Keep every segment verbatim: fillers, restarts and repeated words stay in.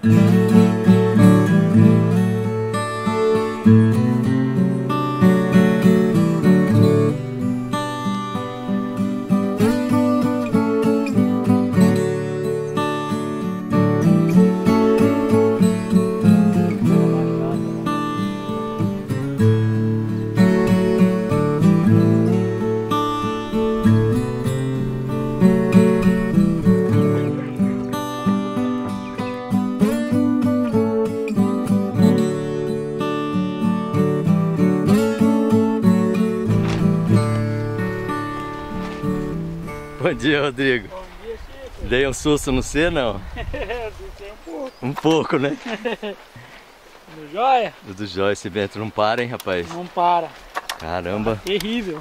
Bom dia, Rodrigo. Bom dia, Chico. Dei um susto no C, não? Assustei um pouco. Um pouco, né? Tudo jóia? Tudo jóia, esse vento não para, hein, rapaz? Não para. Caramba. Terrível.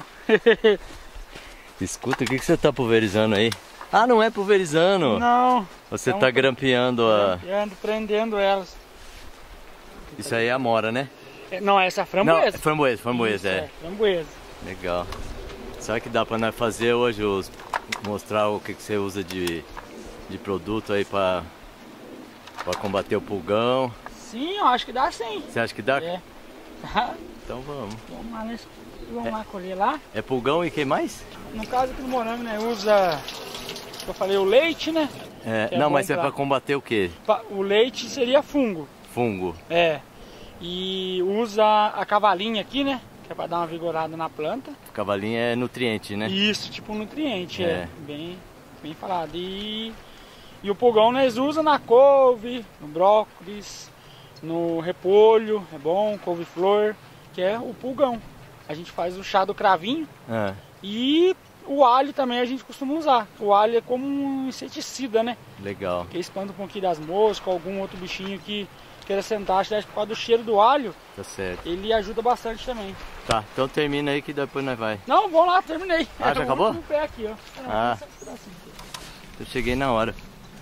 Escuta, o que, que você tá pulverizando aí? Ah, não é pulverizando. Não. Você é um tá grampeando a... Eu ando prendendo elas. Isso aí é amora, né? É, não, essa é a Não, framboesa. é framboesa, framboesa, Isso, é. é. Framboesa. Legal. Sabe que dá pra nós fazer hoje, os... mostrar o que, que você usa de, de produto aí pra... pra combater o pulgão? Sim, eu acho que dá sim. Você acha que dá? É. Então vamos. Vamos lá, nesse... vamos lá colher lá. É pulgão e quem mais? No caso aqui do morango, né, usa, eu falei, o leite, né? É, Que é não, bom mas é pra- pra combater o quê? Pa- O leite seria fungo. Fungo. É. E usa a cavalinha aqui, né? Que é pra dar uma vigorada na planta. Cavalinho é nutriente, né? Isso, tipo um nutriente, é. É. Bem, bem falado. E, e o pulgão nós usa na couve, no brócolis, no repolho, é bom, couve-flor, que é o pulgão. A gente faz o chá do cravinho Ah, e o alho também a gente costuma usar. O alho é como um inseticida, né? legal. Que espanta um pouquinho das moscas, algum outro bichinho que queira sentar, acho que por causa do cheiro do alho, Tá certo. ele ajuda bastante também. Tá, então termina aí que depois nós vai. Não, vamos lá, terminei. Ah, já É o acabou? último pé aqui, ó. Ah. Esse pedacinho aqui. Eu cheguei na hora.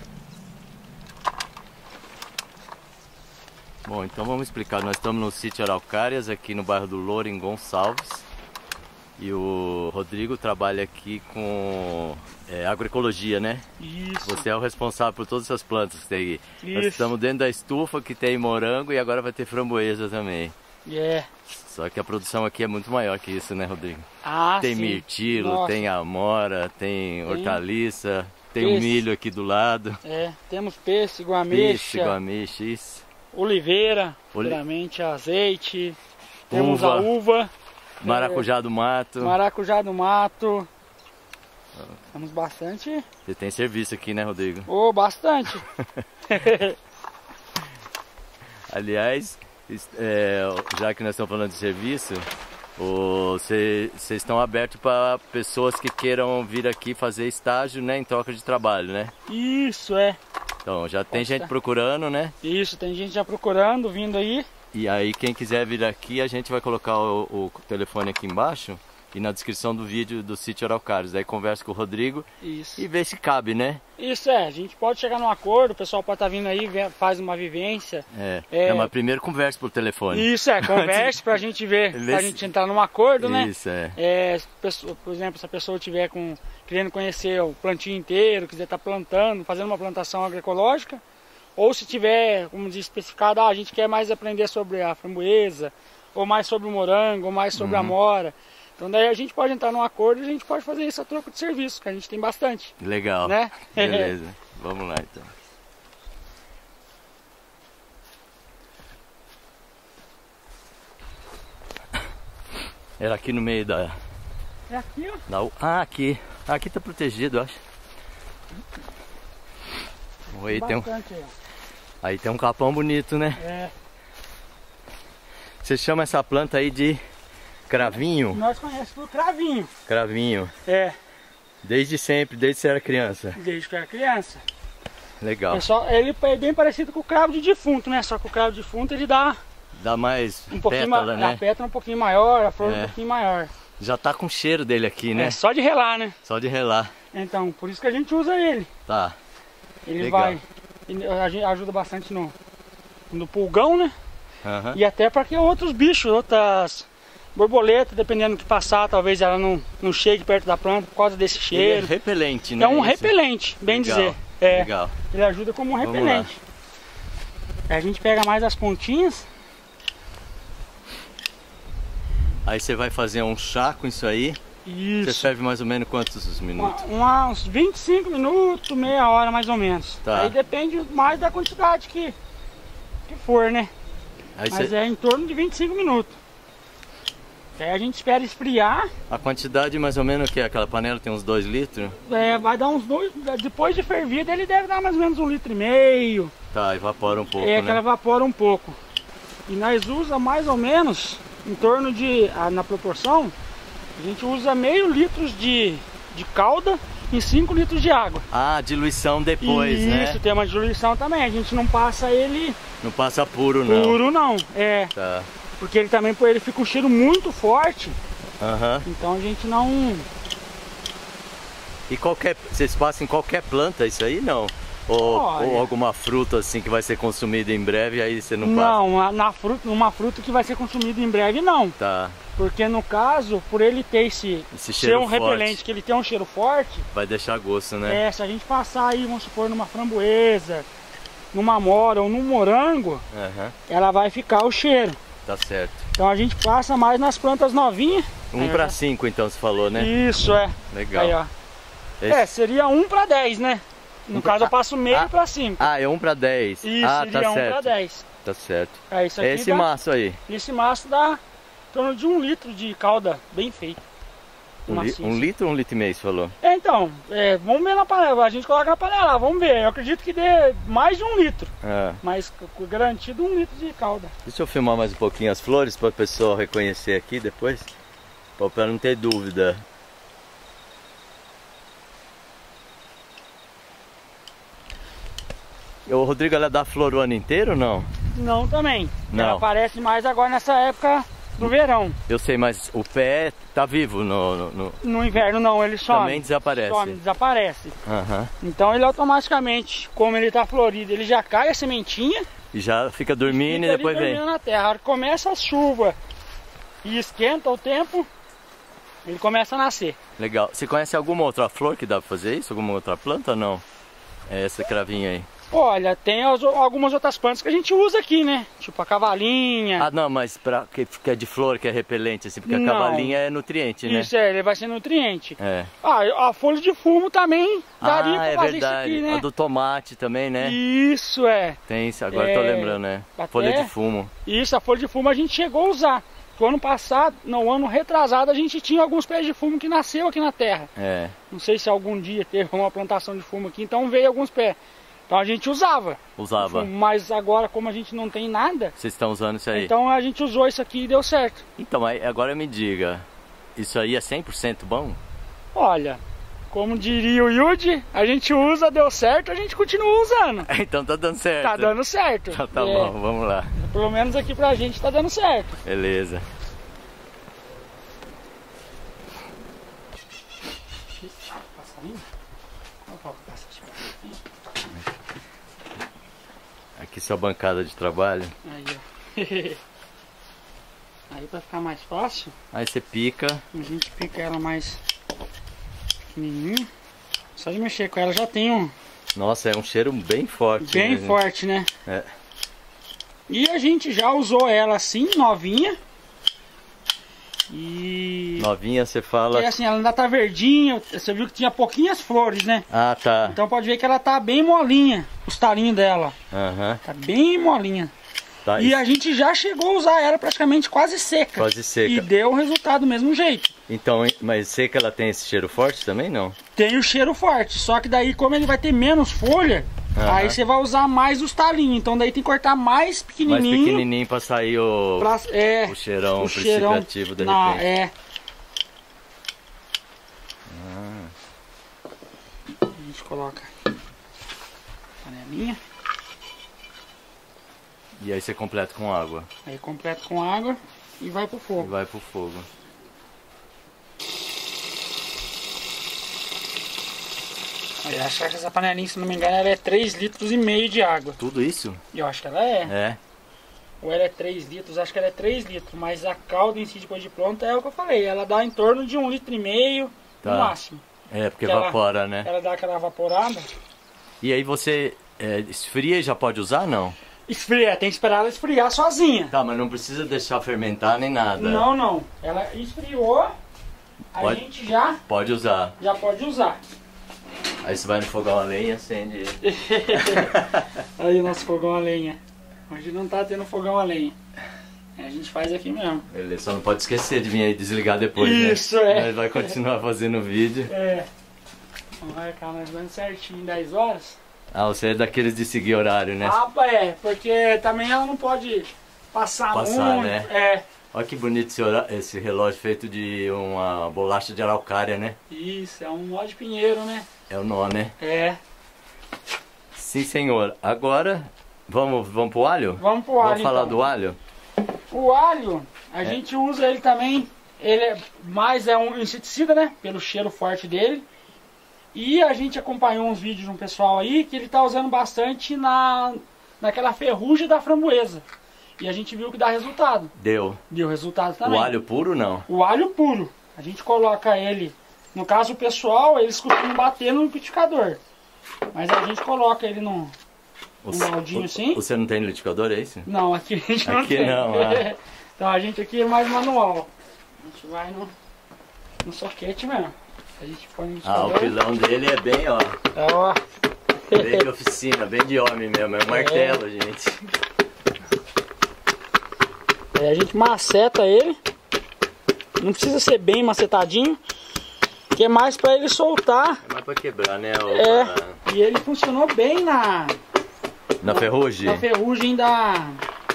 Bom, então vamos explicar. Nós estamos no sítio Araucárias, aqui no bairro do Louro, em Gonçalves. E o Rodrigo trabalha aqui com é, agroecologia, né? Isso. Você é o responsável por todas essas plantas que tem aí. Nós Isso. estamos dentro da estufa que tem morango e agora vai ter framboesa também. É. Só que a produção aqui é muito maior que isso, né, Rodrigo? Ah, Tem sim. mirtilo, Nossa. tem amora, tem hortaliça, tem peixe. o milho aqui do lado. É, temos pêssego, Peixe, ameixa, ameixa, isso. oliveira, Oli- geralmente azeite, temos a Uva. uva, Maracujá do mato. maracujá do mato. Temos bastante, Você tem serviço aqui, né, Rodrigo? oh, bastante. Aliás, es- é, já que nós estamos falando de serviço, vocês estão abertos para pessoas que queiram vir aqui fazer estágio, né, em troca de trabalho, né? Isso, é. Então, já tem Pode gente ser. procurando, né? Isso, tem gente já procurando, vindo aí. E aí, quem quiser vir aqui, a gente vai colocar o, o telefone aqui embaixo e na descrição do vídeo do sítio Araucárias. Aí conversa com o Rodrigo Isso. e vê se cabe, né? Isso é, a gente pode chegar num acordo, o pessoal pode estar vindo aí, vê- faz uma vivência. É, É. é mas primeiro conversa por telefone. Isso é, converse pra gente ver, Vê pra se- gente entrar num acordo, né? Isso, é. É, se pessoa- por exemplo, se a pessoa tiver com, querendo conhecer o plantio inteiro, quiser estar plantando, fazendo uma plantação agroecológica, ou se tiver, como diz, especificado, ah, a gente quer mais aprender sobre a framboesa, ou mais sobre o morango, ou mais sobre a Uhum. amora. Então daí a gente pode entrar num acordo e a gente pode fazer isso a troco de serviço, que a gente tem bastante, Legal. né? Beleza. Vamos lá, então. Era aqui no meio da... É aqui, ó. da... Ah, aqui. Aqui tá protegido, eu acho. Aí tem, um... Bastante aí, aí tem um capão bonito, né? ó. É, Você chama essa planta aí de cravinho? nós conhecemos por cravinho. Cravinho. É, Desde sempre, desde que você era criança. desde que eu era criança. Legal. É só, ele é bem parecido com o cravo de defunto, né? Só que o cravo de defunto ele dá Dá mais um pouquinho pétala, ma- né? a pétala um pouquinho maior, a flor É. um pouquinho maior. Já tá com cheiro dele aqui, né? É só de relar, né? Só de relar. Então, por isso que a gente usa ele. Tá. Ele Legal. vai, ele a gente ajuda bastante no, no pulgão, né? Aham. E até para que outros bichos, outras borboletas, dependendo do que passar, talvez ela não, não chegue perto da planta por causa desse Ele é cheiro. repelente, né? É um Isso? repelente, bem Legal. dizer. É, Legal. ele ajuda como um Vamos repelente. Aí a gente pega mais as pontinhas. Aí você vai fazer um chá com isso aí. Isso. Você serve mais ou menos quantos minutos? Uma, uma, uns vinte e cinco minutos, meia hora mais ou menos. Tá. Aí depende mais da quantidade que, que for, né? Aí Mas você... é em torno de vinte e cinco minutos. Aí a gente espera esfriar. A quantidade mais ou menos que é? Aquela panela tem uns dois litros? É, vai dar uns dois. Depois de fervido ele deve dar mais ou menos um litro e meio. Tá, evapora um pouco, É, né? que ela evapora um pouco. E nós usa mais ou menos em torno de, na proporção, a gente usa meio litro de, de calda em cinco litros de água. Ah, diluição depois, Isso, né? Isso, tem uma diluição também. A gente não passa ele Não passa puro, não. puro, não. É, Tá. porque ele também ele fica um cheiro muito forte. Aham. Então a gente não... E qualquer... Vocês passam em qualquer planta isso aí, não? Ou, Olha. ou alguma fruta assim que vai ser consumida em breve, aí você não passa? Não, na, na fruta, numa fruta que vai ser consumida em breve, não. Tá. Porque no caso, por ele ter esse, Esse ser cheiro um forte. repelente, que ele tem um cheiro forte, Vai deixar gosto, né? é, se a gente passar aí, vamos supor, numa framboesa, numa mora ou num morango, Aham. ela vai ficar o cheiro. Tá certo. Então a gente passa mais nas plantas novinhas. Um Aí, pra ó. cinco, então, você falou, né? Isso, é. Legal. Aí, ó. Esse- É, seria um para dez, né? No Um caso pra- eu passo meio Ah. para cinco. Ah, é um pra dez. Isso, ah, seria tá um para certo. dez. Tá certo. É isso aqui. É esse dá, maço aí. Esse maço dá em torno de um litro de calda bem feita. Um, li- Maciço. um litro ou um litro e meio, você falou? É, então, é, vamos ver na panela. A gente coloca na panela, vamos ver. Eu acredito que dê mais de um litro. Ah. Mas c- c- garantido um litro de calda. Deixa eu filmar mais um pouquinho as flores para o pessoal reconhecer aqui depois. Para não ter dúvida. O Rodrigo, ela dá flor o ano inteiro ou não? Não também. Não. Ela aparece mais agora nessa época do verão. Eu sei, mas o pé tá vivo no... no, no... No inverno não, ele some. Também desaparece. Some, desaparece. Aham. Então ele automaticamente, como ele tá florido, ele já cai a sementinha E já fica dormindo fica e ali depois vem. dormindo na terra. A hora que começa a chuva e esquenta o tempo, ele começa a nascer. Legal. Você conhece alguma outra flor que dá pra fazer isso? Alguma outra planta ou não? É essa cravinha aí. Olha, tem as- algumas outras plantas que a gente usa aqui, né? Tipo a cavalinha. Ah, não, mas pra, que, que é de flor, que é repelente, assim, porque Não. a cavalinha é nutriente, né? Isso é, ele vai ser nutriente. É. Ah, a folha de fumo também daria Ah, pra é fazer verdade. isso aqui, né? A do tomate também, né? Isso é. Tem isso, agora eu tô É, lembrando, né? até- Folha de fumo. Isso, a folha de fumo a gente chegou a usar. O ano passado, não, ano retrasado, a gente tinha alguns pés de fumo que nasceu aqui na terra. É. Não sei se algum dia teve uma plantação de fumo aqui, então veio alguns pés. Então a gente usava. Usava. fumo, mas agora, como a gente não tem nada, Vocês estão usando isso aí? então a gente usou isso aqui e deu certo. Então, aí, agora me diga, isso aí é cem por cento bom? Olha, como diria o Yudi, a gente usa, deu certo, a gente continua usando. Então tá dando certo. Tá dando certo. Então tá É, bom, vamos lá. Pelo menos aqui pra gente tá dando certo. Beleza. Passarinho? Aqui sua bancada de trabalho. Aí, ó. Aí pra ficar mais fácil, Aí você pica. a gente pica ela mais pequenininha. Só de mexer com ela já tem um Nossa, é um cheiro bem forte. bem né? forte, né? É. E a gente já usou ela assim, novinha. E... Novinha, você fala. E assim, ela ainda tá verdinha. Você viu que tinha pouquinhas flores, né? Ah, tá. Então pode ver que ela tá bem molinha, os talinhos dela. Aham. Tá bem molinha. Tá. E a gente já chegou a usar ela praticamente quase seca. Quase seca. E deu o resultado do mesmo jeito. Então, mas seca ela tem esse cheiro forte também, não? Tem o cheiro forte, só que daí como ele vai ter menos folha, Aham. aí você vai usar mais os talinhos. Então daí tem que cortar mais Mais pequenininho. pequenininho pra sair o, pra- é, o cheirão o cheirão precipitativo de na- repente. É. A gente coloca a panelinha, E aí você completa com água. aí completa com água e vai pro E fogo. vai pro fogo. Aí, eu acho que essa panelinha, se não me engano, ela é três litros e meio de água. Tudo isso? E eu acho que ela é. É. Ou ela é três litros, acho que ela é três litros, mas a calda em si depois de pronta é o que eu falei, ela dá em torno de um litro e meio Tá. no máximo. É, porque Que ela- evapora, né? Ela dá aquela evaporada. E aí você é, esfria e já pode usar, não? Esfria, tem que esperar ela esfriar sozinha. Tá, mas não precisa deixar fermentar nem nada. Não, não. Ela esfriou, Pode- a gente já, Pode usar. já pode usar. Aí você vai no fogão a lenha, acende. Aí o nosso fogão a lenha. Hoje não tá tendo fogão a lenha. A gente faz aqui mesmo. Ele só não pode esquecer de vir aí desligar depois, Isso, né? é. Ele vai continuar fazendo o vídeo. É. Vamos marcar mais ou menos certinho, dez horas. Ah, você é daqueles de seguir horário, né? Ah, é, porque também ela não pode passar, Passar, muito. né? É. Olha que bonito esse, hora- esse relógio feito de uma bolacha de araucária, né? Isso, é um nó de pinheiro, né? É o nó, né? É. Sim, senhor. Agora, vamos, vamos pro alho? Vamos pro alho, Vamos falar então. do alho? O alho, a É. gente usa ele também, ele é mais é um inseticida, né? Pelo cheiro forte dele. E a gente acompanhou uns vídeos de um pessoal aí que ele tá usando bastante na, naquela ferrugem da framboesa. E a gente viu que dá resultado. Deu. Deu resultado também. O alho puro, não? O alho puro. A gente coloca ele, no caso o pessoal, eles costumam bater no liquidificador. Mas a gente coloca ele num, O, um baldinho o- assim. Você não tem liquidificador, é isso? Não, aqui a gente não Aqui tem. não, ah. Então a gente aqui é mais manual. A gente vai no, no soquete mesmo. A gente põe no Ah, o liquidificador. pilão dele é bem, ó. É, ó. Bem de oficina, bem de homem mesmo. É um martelo, gente. Aí a gente maceta ele. Não precisa ser bem macetadinho. Que é mais pra ele soltar. É mais pra quebrar, né? O, É. a- E ele funcionou bem na, Na ferrugem? na ferrugem da,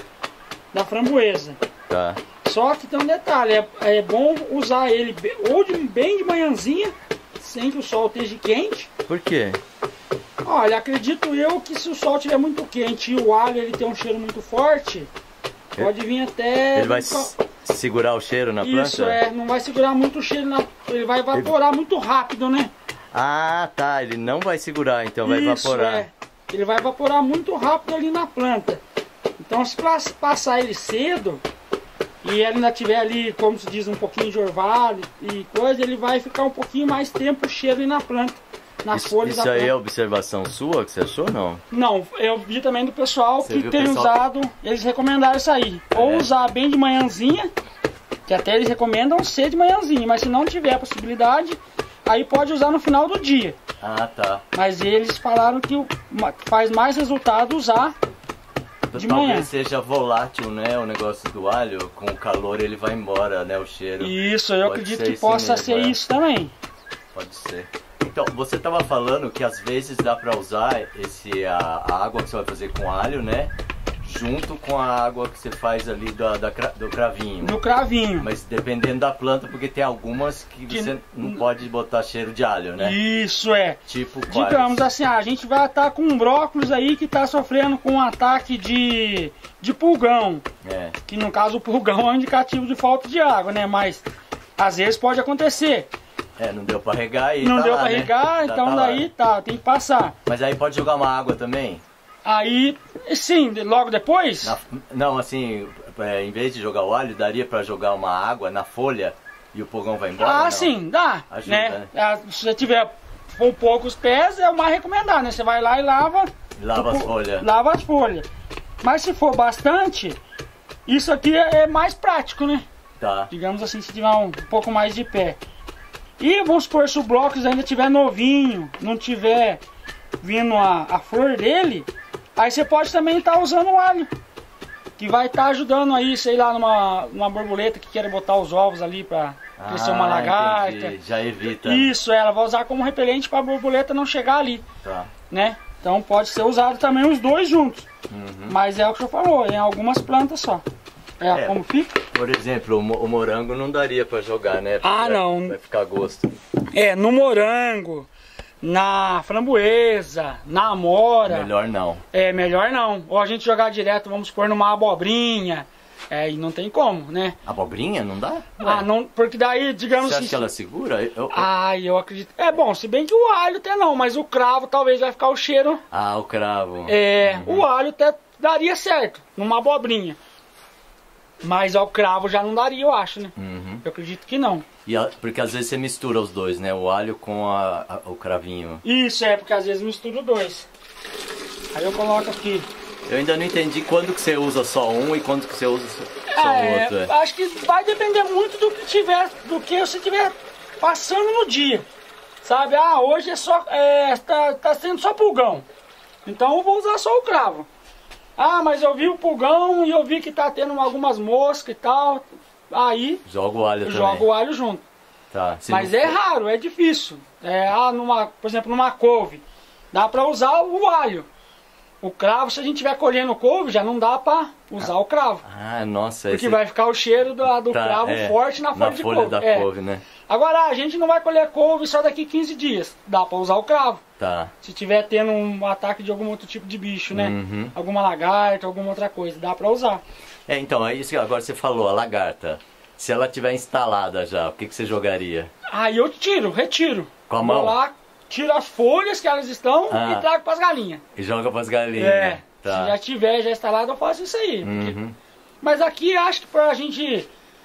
da framboesa. Tá. Só que tem um detalhe, é, é bom usar ele be- ou de, bem de manhãzinha, sem que o sol esteja quente. Por quê? Olha, acredito eu que se o sol estiver muito quente e o alho ele tem um cheiro muito forte, pode vir até... Ele vai s- segurar o cheiro na planta? Isso, é, não vai segurar muito o cheiro, na, ele vai evaporar muito rápido, né? Ah, tá. Ele não vai segurar, então vai Isso, evaporar. é. Ele vai evaporar muito rápido ali na planta. Então se plas- passar ele cedo e ele ainda tiver ali, como se diz, um pouquinho de orvalho e coisa, ele vai ficar um pouquinho mais tempo o cheiro ali na planta, nas Isso, folhas isso da aí planta. é observação sua que você achou ou não? Não, eu vi também do pessoal Você que viu o tem pessoal- usado, eles recomendaram isso aí. Ou É. usar bem de manhãzinha, que até eles recomendam ser de manhãzinha, mas se não tiver a possibilidade, aí pode usar no final do dia. Ah, tá. Mas eles falaram que o- ma- faz mais resultado usar de Talvez manhã. seja volátil, né? O negócio do alho. Com o calor ele vai embora, né? O cheiro. Isso, eu Pode acredito ser que isso possa mesmo, ser é. isso também. Pode ser. Então, você tava falando que às vezes dá pra usar esse, a, a água que você vai fazer com alho, né? Junto com a água que você faz ali da, da cra- do cravinho. No cravinho. Mas dependendo da planta, porque tem algumas que Que você n- não pode botar cheiro de alho, né? Isso é. Tipo quais? Digamos assim, a gente vai estar com um brócolis aí que está sofrendo com um ataque de, de pulgão. É. Que no caso o pulgão é um indicativo de falta de água, né? Mas às vezes pode acontecer. É, não deu pra regar e Não tá deu lá, pra né? regar, Tá- então tá lá. daí tá, tem que passar. Mas aí pode jogar uma água também? Aí, sim, logo depois, Na- não, assim, é, em vez de jogar o alho, daria pra jogar uma água na folha e o pulgão vai embora? ah, não? sim, dá. Ajuda, né? né? Ah, se você tiver com poucos pés, é o mais recomendado, né? Você vai lá e lava. Lava as o- folhas. Lava as folhas. Mas se for bastante, isso aqui é é mais prático, né? Tá. Digamos assim, se tiver um pouco mais de pé. E vamos supor, se o brócolis ainda tiver novinho, não tiver vindo a, a flor dele, aí você pode também estar usando o alho. Que vai estar ajudando aí, sei lá, numa, numa borboleta que quer botar os ovos ali pra crescer uma Ah, lagarta. entendi. Já evita. Isso, ela vai usar como repelente para a borboleta não chegar ali, Tá. né? Então pode ser usado também os dois juntos. Uhum. Mas é o que eu falou, em algumas plantas só. É, É. como fica? Por exemplo, o, mo- o morango não daria pra jogar, né? Porque Ah, vai- não. Vai ficar a gosto. É, no morango, na framboesa, na amora. Melhor não. É, melhor não. Ou a gente jogar direto, vamos supor, numa abobrinha. É, e não tem como, né? Abobrinha não dá? Ah, não, porque daí, digamos Você acha assim. que ela segura? Eu- eu- Ai, eu acredito. É bom, se bem que o alho até não, mas o cravo talvez vai ficar o cheiro. Ah, o cravo. É, Uhum. o alho até daria certo, numa abobrinha. Mas ao cravo já não daria, eu acho, né? Uhum. Eu acredito que não. E a- porque às vezes você mistura os dois, né? O alho com a- a- o cravinho. Isso é, porque às vezes misturo dois. Aí eu coloco aqui Eu ainda não entendi quando que você usa só um e quando que você usa só o é, outro. É. Acho que vai depender muito do que tiver, do que você tiver passando no dia. Sabe, ah, hoje é só, é, tá, tá sendo só pulgão. Então eu vou usar só o cravo. Ah, mas eu vi o pulgão e eu vi que tá tendo algumas moscas e tal. Aí joga o alho também. Joga o alho junto. Tá, mas é raro, é difícil. É, ah, numa, por exemplo, numa couve, dá pra usar o alho. O cravo, se a gente estiver colhendo couve, já não dá pra usar ah. o cravo. Ah, nossa. Porque esse... vai ficar o cheiro do, do tá, cravo é, forte na folha na de folha couve. da é. couve, né? Agora, a gente não vai colher couve só daqui quinze dias. Dá pra usar o cravo. Tá. Se tiver tendo um ataque de algum outro tipo de bicho, né? Uhum. Alguma lagarta, alguma outra coisa, dá pra usar. É, então, é isso que agora você falou, a lagarta. Se ela tiver instalada já, o que, que você jogaria? Aí eu tiro, retiro. Com a mão? Vou lá, tiro as folhas que elas estão ah. e trago pras galinhas. E joga pras galinhas. É, tá. Se já tiver já instalado, eu faço isso aí. Uhum. Porque... Mas aqui acho que pra gente,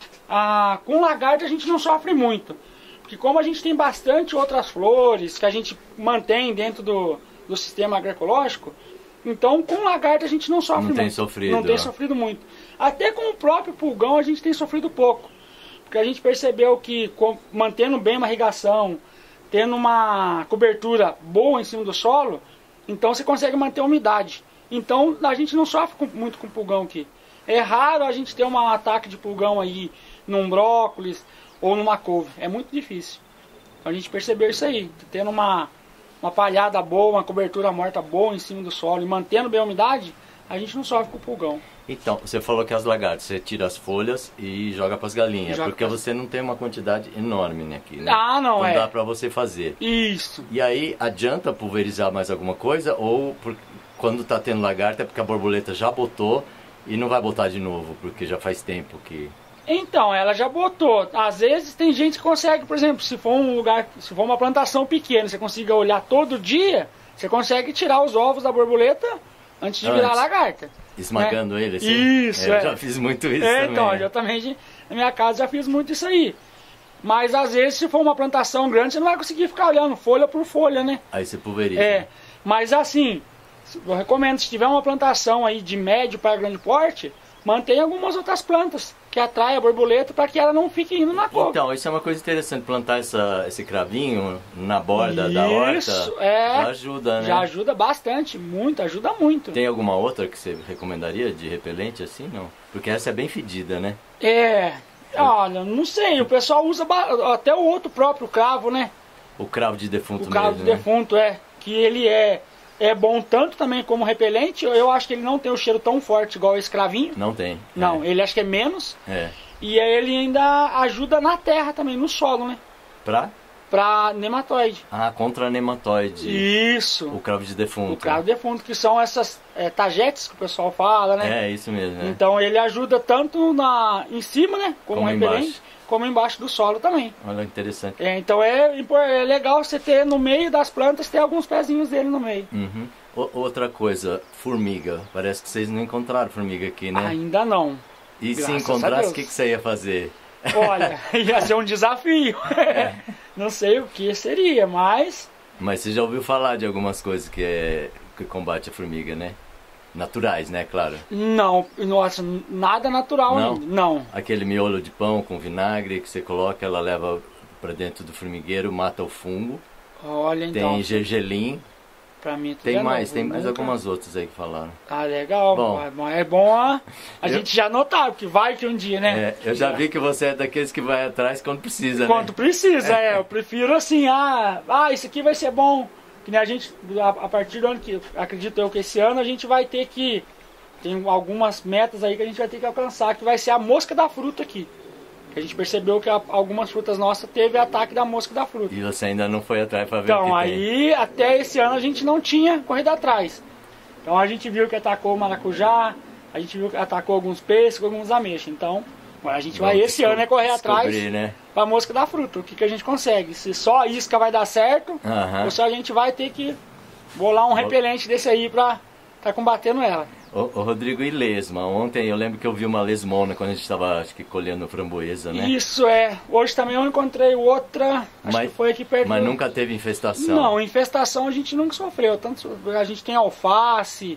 ah, com lagarta a gente não sofre muito. Porque como a gente tem bastante outras flores que a gente mantém dentro do, do sistema agroecológico, então com lagarta a gente não sofre não muito. Tem sofrido, não tem ó. sofrido muito. Até com o próprio pulgão a gente tem sofrido pouco. Porque a gente percebeu que com, mantendo bem uma irrigação, tendo uma cobertura boa em cima do solo, então você consegue manter a umidade. Então a gente não sofre com, muito com pulgão aqui. É raro a gente ter um ataque de pulgão aí num brócolis ou numa couve. É muito difícil. Então a gente percebeu isso aí. Tendo uma, uma palhada boa, uma cobertura morta boa em cima do solo e mantendo bem a umidade, a gente não sofre com pulgão. Então, você falou que as lagartas, você tira as folhas e joga para as galinhas, joga porque pra... você não tem uma quantidade enorme né, aqui, né? Ah, não, então é. dá para você fazer. Isso. E aí, adianta pulverizar mais alguma coisa ou por... quando tá tendo lagarta é porque a borboleta já botou e não vai botar de novo, porque já faz tempo que... Então, ela já botou. Às vezes tem gente que consegue, por exemplo, se for um lugar, se for uma plantação pequena, você consiga olhar todo dia, você consegue tirar os ovos da borboleta antes de antes. virar lagarta. Esmagando né? ele assim? Isso, é, Eu é. já fiz muito isso é, também. Então, eu também, na minha casa, já fiz muito isso aí. Mas às vezes, se for uma plantação grande, você não vai conseguir ficar olhando folha por folha, né? Aí você pulveriza. É, mas assim, eu recomendo, se tiver uma plantação aí de médio para grande porte, mantenha algumas outras plantas que atraem a borboleta para que ela não fique indo na couve. Então, isso é uma coisa interessante, plantar essa, esse cravinho na borda isso, da horta é, já ajuda, né? Já ajuda bastante, muito, ajuda muito. Tem alguma outra que você recomendaria de repelente assim, não? Porque essa é bem fedida, né? É, olha, não sei, o pessoal usa até o outro próprio cravo, né? O cravo de defunto O cravo mesmo, de né? defunto, é, que ele é... É bom tanto também como repelente, eu acho que ele não tem o cheiro tão forte igual esse cravinho. Não tem. Não, é. ele acho que é menos. É. E ele ainda ajuda na terra também, no solo, né? Pra? Pra nematóide. Ah, contra nematóide. Isso. O cravo de defunto. O cravo de defunto, que são essas é, tagetes que o pessoal fala, né? É, isso mesmo. É. Então ele ajuda tanto na, em cima, né? Como, como repelente, embaixo. como embaixo do solo também. Olha, interessante. É, então é, é legal você ter no meio das plantas, ter alguns pezinhos dele no meio. Uhum. O, outra coisa, formiga. Parece que vocês não encontraram formiga aqui, né? Ainda não. E se encontrasse, o que, que você ia fazer? Olha, ia ser um desafio. É. Não sei o que seria, mas... Mas você já ouviu falar de algumas coisas que, é, que combate a formiga, né? Naturais, né? Claro. Não, nossa, nada natural não? ainda. Não. Aquele miolo de pão com vinagre que você coloca, ela leva pra dentro do formigueiro, mata o fungo. Olha, então... Tem gergelim. Pra mim, tudo tem é mais, novo, tem mais nunca... algumas outras aí que falaram. Ah, legal. Bom, é bom a, a eu... gente já notar, porque vai que um dia, né? É, eu já vi que você é daqueles que vai atrás quando precisa, Quando né? precisa, é. Eu prefiro assim, ah, ah, isso aqui vai ser bom. Que nem a gente, a, a partir do ano que, acredito eu que esse ano, a gente vai ter que, tem algumas metas aí que a gente vai ter que alcançar, que vai ser a mosca da fruta aqui. A gente percebeu que a, algumas frutas nossas teve ataque da mosca da fruta. E você ainda não foi atrás para ver então, o que aí, tem. até esse ano a gente não tinha corrido atrás. Então a gente viu que atacou o maracujá, a gente viu que atacou alguns peixes, alguns ameixas. Então, a gente vai Vamos esse ano é correr atrás né? para a mosca da fruta. O que, que a gente consegue? Se só a isca vai dar certo, uh-huh. ou se a gente vai ter que bolar um repelente desse aí para tá combatendo ela. Ô, ô Rodrigo, e lesma? Ontem eu lembro que eu vi uma lesmona quando a gente estava, acho que, colhendo framboesa, né? Isso, é. Hoje também eu encontrei outra, acho mas, que foi aqui perto. Mas nunca teve infestação? Não, infestação a gente nunca sofreu. Tanto, a gente tem alface,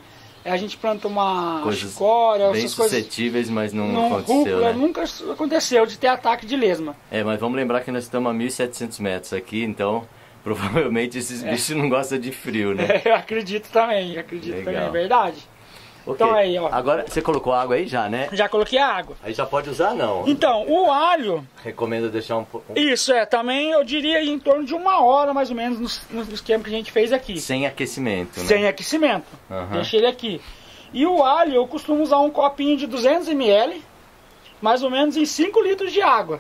a gente planta uma coisas chicória, bem essas coisas. suscetíveis, mas não, Não, aconteceu, rúcula, né? nunca aconteceu de ter ataque de lesma. É, mas vamos lembrar que nós estamos a mil e setecentos metros aqui, então provavelmente esses é. bichos não gostam de frio, né? É, eu acredito também, acredito Legal. também, é verdade. Okay. Então aí, ó. Agora, você colocou água aí já, né? Já coloquei a água. Aí já pode usar, não? Então, o alho... Recomendo deixar um pouco... Isso, é, também eu diria em torno de uma hora, mais ou menos, no, no esquema que a gente fez aqui. Sem aquecimento, né? Sem aquecimento. Uhum. Deixa ele aqui. E o alho, eu costumo usar um copinho de duzentos mililitros, mais ou menos em cinco litros de água.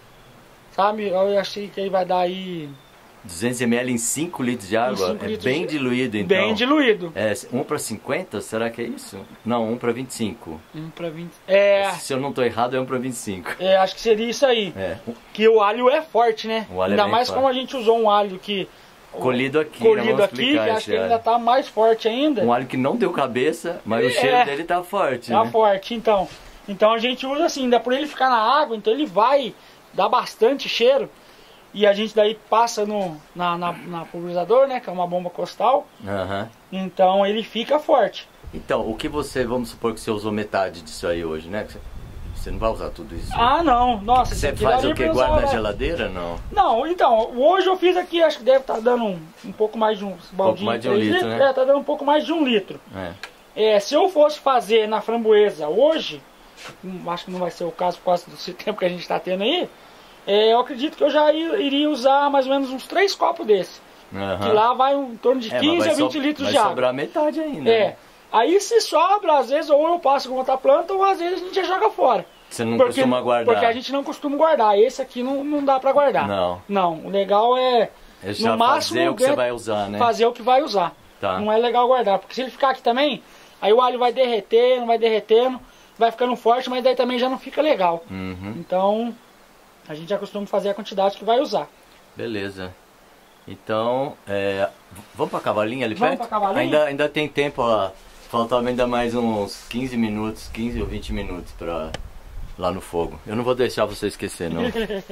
Sabe, eu achei que aí vai dar aí... duzentos mililitros em cinco litros de água? cinco é litros bem de... diluído, então. Bem diluído. É um para cinquenta, será que é isso? Não, um para vinte e cinco. um para vinte. É... Se eu não estou errado, é um para vinte e cinco. É, acho que seria isso aí. É. Que o alho é forte, né? O alho ainda é bem mais forte. como a gente usou um alho que... Colhido aqui, Colhido né? aqui, que acho que ele alho. ainda tá mais forte ainda. Um alho que não deu cabeça, mas o cheiro É. dele tá forte, Tá né? forte, então. Então a gente usa assim, ainda por ele ficar na água, então ele vai dar bastante cheiro. E a gente daí passa no, na, na, na pulverizador, né? Que é uma bomba costal. Aham. Então ele fica forte. Então, o que você, vamos supor que você usou metade disso aí hoje, né? Você não vai usar tudo isso? Ah, não. Nossa, Você isso aqui faz daria o que? pra usar, Guarda na né? geladeira, não? Não, então, hoje eu fiz aqui, acho que deve estar dando um, um pouco mais de um baldinho. mais de um três litro, litros, né? É, tá dando um pouco mais de um litro. É. É, se eu fosse fazer na framboesa hoje, hum, acho que não vai ser o caso por causa do tempo que a gente está tendo aí, é, eu acredito que eu já iria usar mais ou menos uns três copos desse. Uhum. Que lá vai em torno de É, quinze mas a vai vinte so- litros vai de água. sobrar metade ainda. É. Né? Aí se sobra, às vezes ou eu passo com outra planta ou às vezes a gente já joga fora. Você não Porque, costuma guardar? porque a gente não costuma guardar. Esse aqui não, não dá pra guardar. Não. Não, o legal é, É já no máximo, fazer o que você de- vai usar, né? fazer o que vai usar. Tá. Não é legal guardar, porque se ele ficar aqui também, aí o alho vai derretendo, vai derretendo, vai ficando forte, mas daí também já não fica legal. Uhum. Então, a gente já costuma fazer a quantidade que vai usar. Beleza. Então, é, vamos pra Cavalinha ali Vamos perto? pra Cavalinha? Ainda, ainda tem tempo, ó. Falta ainda mais uns quinze minutos, quinze ou vinte minutos pra lá no fogo. Eu não vou deixar você esquecer, não.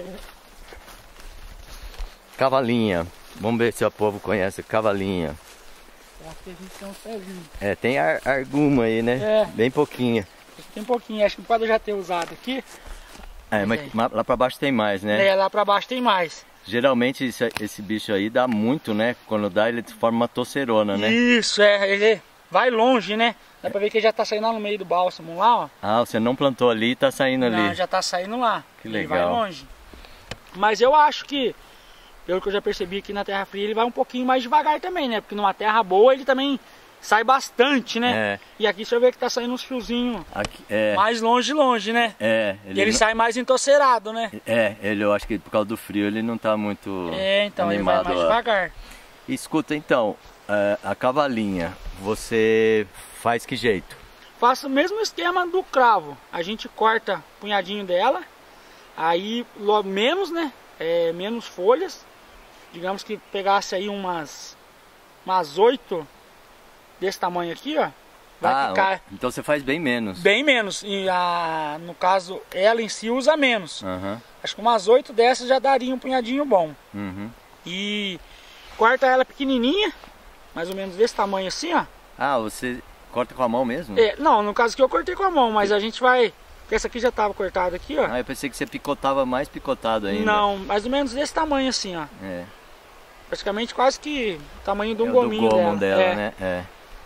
Cavalinha. Vamos ver se o povo conhece Cavalinha. Eu acho que a gente tem uns pezinhos. É, tem ar, arguma aí, né? É. Bem pouquinha. Tem um pouquinho, acho que pode já ter usado aqui. É, mas ma- lá pra baixo tem mais, né? É, lá pra baixo tem mais. Geralmente esse, esse bicho aí dá muito, né? Quando dá ele forma uma tocerona, né? Isso, é, ele vai longe, né? Dá pra ver que ele já tá saindo lá no meio do bálsamo lá, ó. Ah, você não plantou ali e tá saindo ali. Não, já tá saindo lá. Que Ele legal. vai longe. Mas eu acho que, pelo que eu já percebi aqui na terra fria, ele vai um pouquinho mais devagar também, né? Porque numa terra boa ele também sai bastante, né? É. E aqui você vê que tá saindo uns fiozinhos Aqui, é, mais longe, longe, né? é, E ele não- sai mais entocerado, né? É, ele, eu acho que por causa do frio ele não tá muito É, então animado. ele vai mais ó. devagar. Escuta então, é, a cavalinha, você faz que jeito? Faço o mesmo esquema do cravo. A gente corta o punhadinho dela, aí logo menos, né? É, menos folhas. Digamos que pegasse aí umas umas oito desse tamanho aqui, ó. Vai ah, ficar então você faz bem menos. bem menos. E a, no caso, ela em si usa menos. Aham, Acho que umas oito dessas já daria um punhadinho bom. uhum. E corta ela pequenininha, mais ou menos desse tamanho assim, ó. Ah, você corta com a mão mesmo? É, não, no caso que eu cortei com a mão, mas a gente vai... Porque essa aqui já estava cortada aqui, ó. Ah, eu pensei que você picotava mais picotado ainda. Não, mais ou menos desse tamanho assim, ó. É, Praticamente quase que o tamanho de um é o gominho do gomo dela. dela, É. né? É.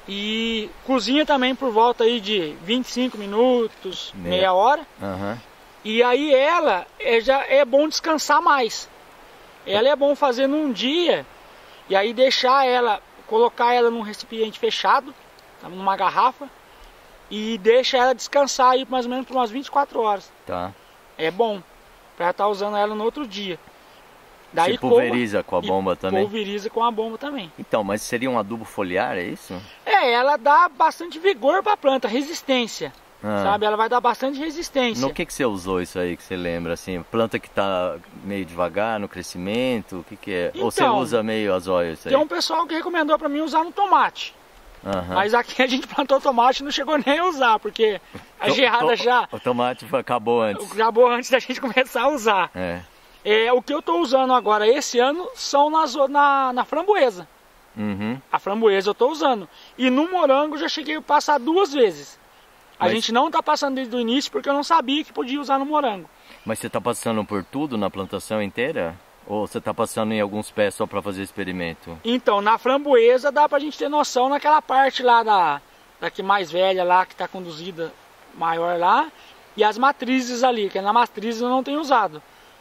E cozinha também por volta aí de vinte e cinco minutos, Meia. meia hora. Aham. E aí ela é, já é bom descansar mais. Ela é bom fazer num dia e aí deixar ela, colocar ela num recipiente fechado, numa garrafa, e deixa ela descansar aí mais ou menos por umas vinte e quatro horas. Tá. É bom para estar usando ela no outro dia. Você pulveriza com a e bomba também? Pulveriza com a bomba também. Então, mas seria um adubo foliar, é isso? É, ela dá bastante vigor para a planta, resistência. Ah. Sabe? Ela vai dar bastante resistência. No que que você usou isso aí que você lembra, assim? Planta que tá meio devagar no crescimento, o que que é? Ou você Então, usa meio azóio isso aí? Tem um pessoal que recomendou para mim usar no tomate. Aham. Mas aqui a gente plantou tomate e não chegou nem a usar, porque a To- geada to- já O tomate acabou antes. acabou antes da gente começar a usar. É. É, o que eu estou usando agora esse ano são nas, na, na framboesa. Uhum. A framboesa eu tô usando. E no morango eu já cheguei a passar duas vezes. A Mas... gente não tá passando desde o início porque eu não sabia que podia usar no morango. Mas você tá passando por tudo na plantação inteira? Ou você tá passando em alguns pés só para fazer experimento? Então, na framboesa dá pra gente ter noção naquela parte lá da, da que mais velha lá, que tá conduzida maior lá. E as matrizes ali, que na matriz eu não tenho usado.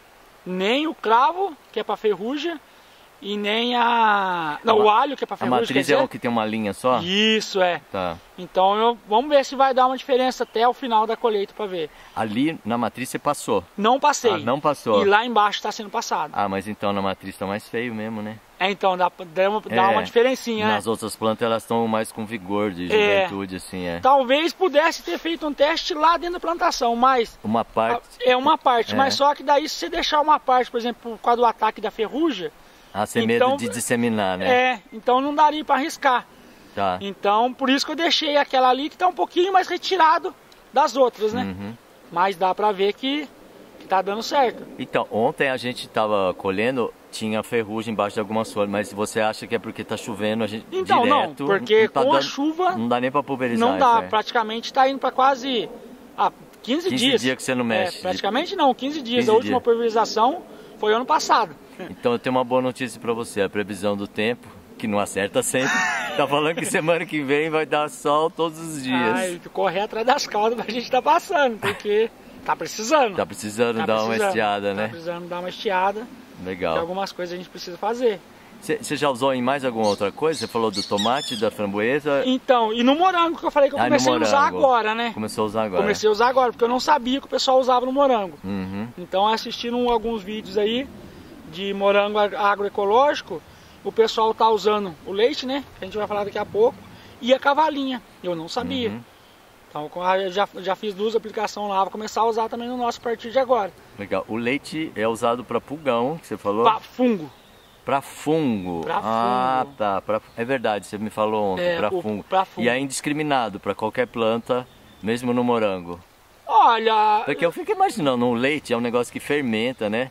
Nem o cravo, que é para ferrugem, e nem a... Não, a o alho, que é para ferrugem. A matriz é o que tem uma linha só? Isso, é. Tá. Então eu, vamos ver se vai dar uma diferença até o final da colheita para ver. Ali na matriz você passou? Não passei. Ah, não passou. E lá embaixo está sendo passado. Ah, mas então na matriz tá mais feio mesmo, né? É, então dá, dá, uma, dá é, uma diferencinha, Nas né? outras plantas elas estão mais com vigor de juventude, é, assim, é. Talvez pudesse ter feito um teste lá dentro da plantação, mas... Uma parte... É uma parte, é. mas só que daí se você deixar uma parte, por exemplo, por causa do ataque da ferrugem... Ah, sem então, medo de disseminar, né? É, então não daria para arriscar. Tá. Então, por isso que eu deixei aquela ali que está um pouquinho mais retirado das outras, né? Uhum. Mas dá para ver que, que tá dando certo. Então, ontem a gente tava colhendo, tinha ferrugem embaixo de algumas folhas, mas você acha que é porque tá chovendo a gente então, direto? Não, porque não tá com dando, a chuva... Não dá nem para pulverizar. Não dá, isso, é. praticamente está indo para quase ah, quinze, quinze dias. dias que você não mexe. É, praticamente não, quinze dias. quinze a última dias. pulverização foi ano passado. Então eu tenho uma boa notícia para você, a previsão do tempo, que não acerta sempre, tá falando que semana que vem vai dar sol todos os dias. Ai, correr atrás das caudas pra gente tá passando, porque tá precisando. Tá precisando tá dar precisando, uma estiada, né? Tá precisando dar uma estiada. Legal. Que algumas coisas a gente precisa fazer. Você já usou em mais alguma outra coisa? Você falou do tomate, da framboesa? Então, e no morango que eu falei que eu ah, comecei a usar agora, né? Começou a usar agora. Comecei a usar agora, porque eu não sabia que o pessoal usava no morango. Uhum. Então, assistindo alguns vídeos aí de morango agroecológico, o pessoal tá usando o leite, né? Que a gente vai falar daqui a pouco, e a cavalinha. Eu não sabia. Uhum. Então, eu já, já fiz duas aplicações lá, vou começar a usar também no nosso a partir de agora. Legal. O leite é usado para pulgão, que você falou? Para fungo. Para fungo. Pra ah, fungo. tá. Pra... É verdade, você me falou ontem. É, para fungo. fungo. E é indiscriminado para qualquer planta, mesmo no morango. Olha... Porque eu fico imaginando, o leite é um negócio que fermenta, né?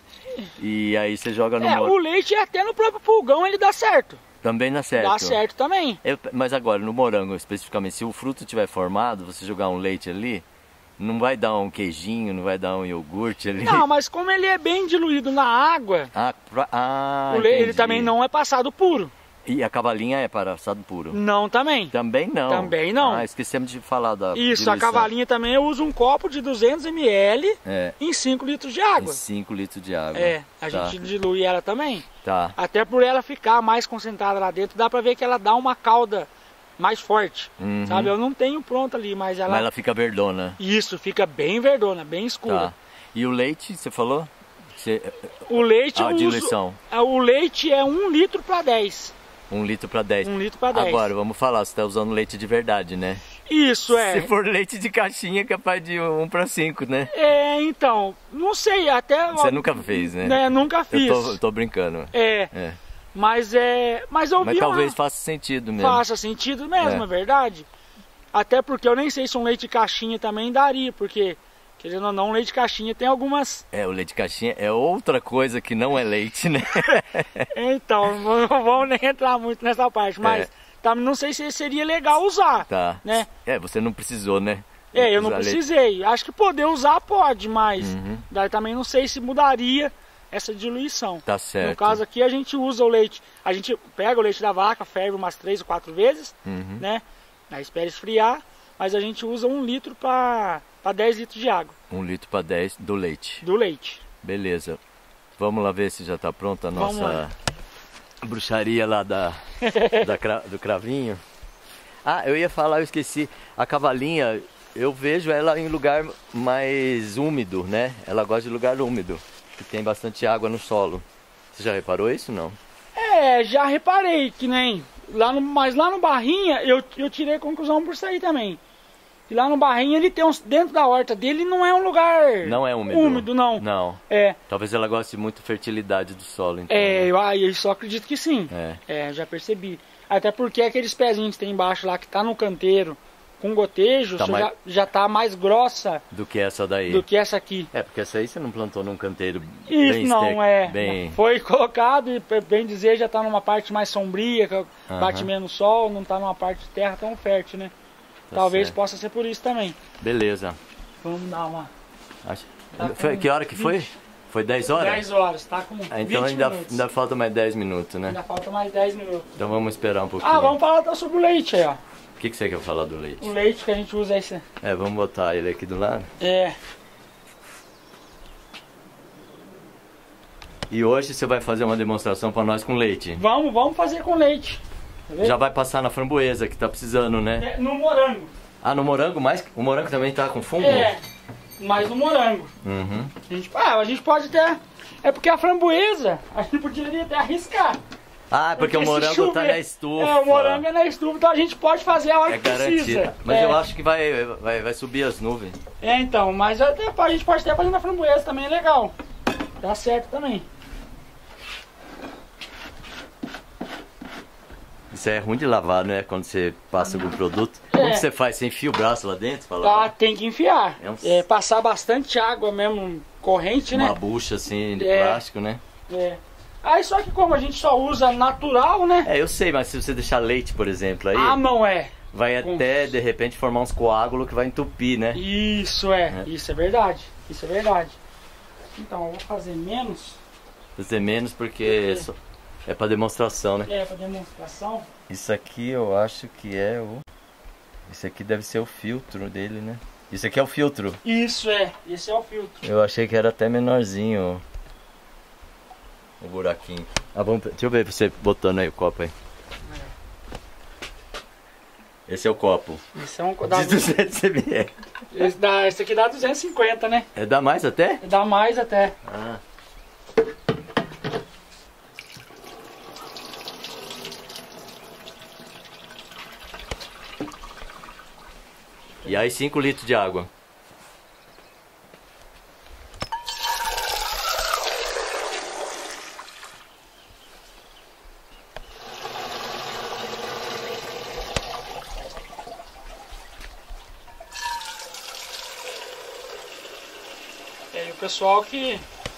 E aí você joga no É, morango. o leite até no próprio pulgão ele dá certo. Também dá certo. Dá certo também. Eu, mas agora, no morango especificamente, se o fruto tiver formado, você jogar um leite ali, não vai dar um queijinho, não vai dar um iogurte ali? Não, mas como ele é bem diluído na água, ah, pra... ah, o leite, ele também não é passado puro. E a cavalinha é para assado puro? Não, também. Também não? Também não. Ah, esquecemos de falar da Isso, diluição. a cavalinha também eu uso um copo de duzentos mililitros é. em cinco litros de água. Em cinco litros de água. É, a tá. gente dilui ela também. Tá. Até por ela ficar mais concentrada lá dentro, dá pra ver que ela dá uma calda mais forte. Uhum. Sabe, eu não tenho pronto ali, mas ela... Mas ela fica verdona. Isso, fica bem verdona, bem escura. Tá. E o leite, você falou? Você... O leite a eu diluição. uso... O leite é um litro para dez. Um litro para dez. Um litro para dez. Agora, vamos falar, você está usando leite de verdade, né? Isso, é. Se for leite de caixinha, é capaz de um para cinco, né? É, então, não sei, até... Você nunca fez, né? né nunca fiz. Eu tô, eu tô brincando. É, é, mas é... Mas eu Mas vi talvez uma... faça sentido mesmo. Faça sentido mesmo, é. é verdade. Até porque eu nem sei se um leite de caixinha também daria, porque... Querendo ou não, leite de caixinha tem algumas... É, o leite de caixinha é outra coisa que não é leite, né? Então, não vamos nem entrar muito nessa parte, mas é. tá, não sei se seria legal usar, tá. né? É, você não precisou, né? É, eu não precisei. Leite. Acho que poder usar pode, mas uhum. daí também não sei se mudaria essa diluição. Tá certo. No caso aqui a gente usa o leite, a gente pega o leite da vaca, ferve umas três ou quatro vezes, uhum. né? Aí espera esfriar, mas a gente usa um litro para dez litros de água. Um litro para dez do leite. Do leite. Beleza. Vamos lá ver se já está pronta a nossa bruxaria lá da, da cra, do cravinho. Ah, eu ia falar, eu esqueci. A cavalinha, eu vejo ela em lugar mais úmido, né? Ela gosta de lugar úmido, que tem bastante água no solo. Você já reparou isso, não? É, já reparei que nem... Lá no, mas lá no Barrinha, eu, eu tirei conclusão por isso aí também. E lá no Barrinha, ele tem uns... Dentro da horta dele não é um lugar... Não é úmido. Úmido, não. Não. É. Talvez ela goste muito de fertilidade do solo, então. É, né? eu, ah, eu só acredito que sim. É. É, já percebi. Até porque aqueles pezinhos que tem embaixo lá, que tá no canteiro, com gotejo, Tá você mais- já, já tá mais grossa Do que essa daí. do que essa aqui. É, porque essa aí você não plantou num canteiro Isso bem não esterco, é. bem... Foi colocado e, bem dizer, já tá numa parte mais sombria, que Aham. bate menos sol, não tá numa parte de terra tão fértil, né? Tá Talvez certo. possa ser por isso também. Beleza. Vamos dar uma... Acho- Tá Foi, com que hora que foi? vinte. Foi dez horas? dez horas, tá com Ah, então vinte ainda, minutos. ainda falta mais dez minutos, né? Ainda falta mais dez minutos. Então vamos esperar um pouquinho. Ah, vamos falar então sobre o leite aí, ó. O que, que você quer falar do leite? O leite que a gente usa é esse. É, vamos botar ele aqui do lado. É. E hoje você vai fazer uma demonstração para nós com leite. Vamos, vamos fazer com leite. Tá vendo? Já vai passar na framboesa, que tá precisando, né? É, no morango. Ah, no morango mais? O morango também tá com fungo? É, mas no morango. Uhum. A gente, ah, a gente pode até... É porque a framboesa, a gente poderia até arriscar. Ah, porque, o se morango chover- tá na estufa. É, o morango é na estufa, então a gente pode fazer a hora É que precisa. garantido. Mas é. eu acho que vai, vai, vai subir as nuvens. É, então, mas até, a gente pode até fazer na framboesa também, é legal. Dá certo também. Isso é ruim de lavar, né? Quando você passa algum produto. É. Como que você faz? Você enfia o braço lá dentro? Pra Tá, lavar? tem que enfiar. É um- É, passar bastante água mesmo, corrente, Uma né? bucha assim de É. plástico, né? É. Aí só que como a gente só usa natural, né? É, eu sei, mas se você deixar leite, por exemplo, aí Ah, não é. vai com- até de repente formar uns coágulos que vai entupir, né? Isso é, É. isso é verdade. Isso é verdade. Então, eu vou fazer menos. Fazer menos porque só- é pra demonstração, né? É, pra demonstração. Isso aqui eu acho que é o. Isso aqui deve ser o filtro dele, né? Isso aqui é o filtro. Isso é, esse é o filtro. Eu achei que era até menorzinho o buraquinho. Ah, vamos, deixa eu ver você botando aí o copo aí. Esse é o copo. Esse é um. Dá, De duzentos mililitros. esse, dá, esse aqui dá duzentos e cinquenta, né? É, dá mais até? Dá mais até. Ah. E aí cinco litros de água. É, e o pessoal que,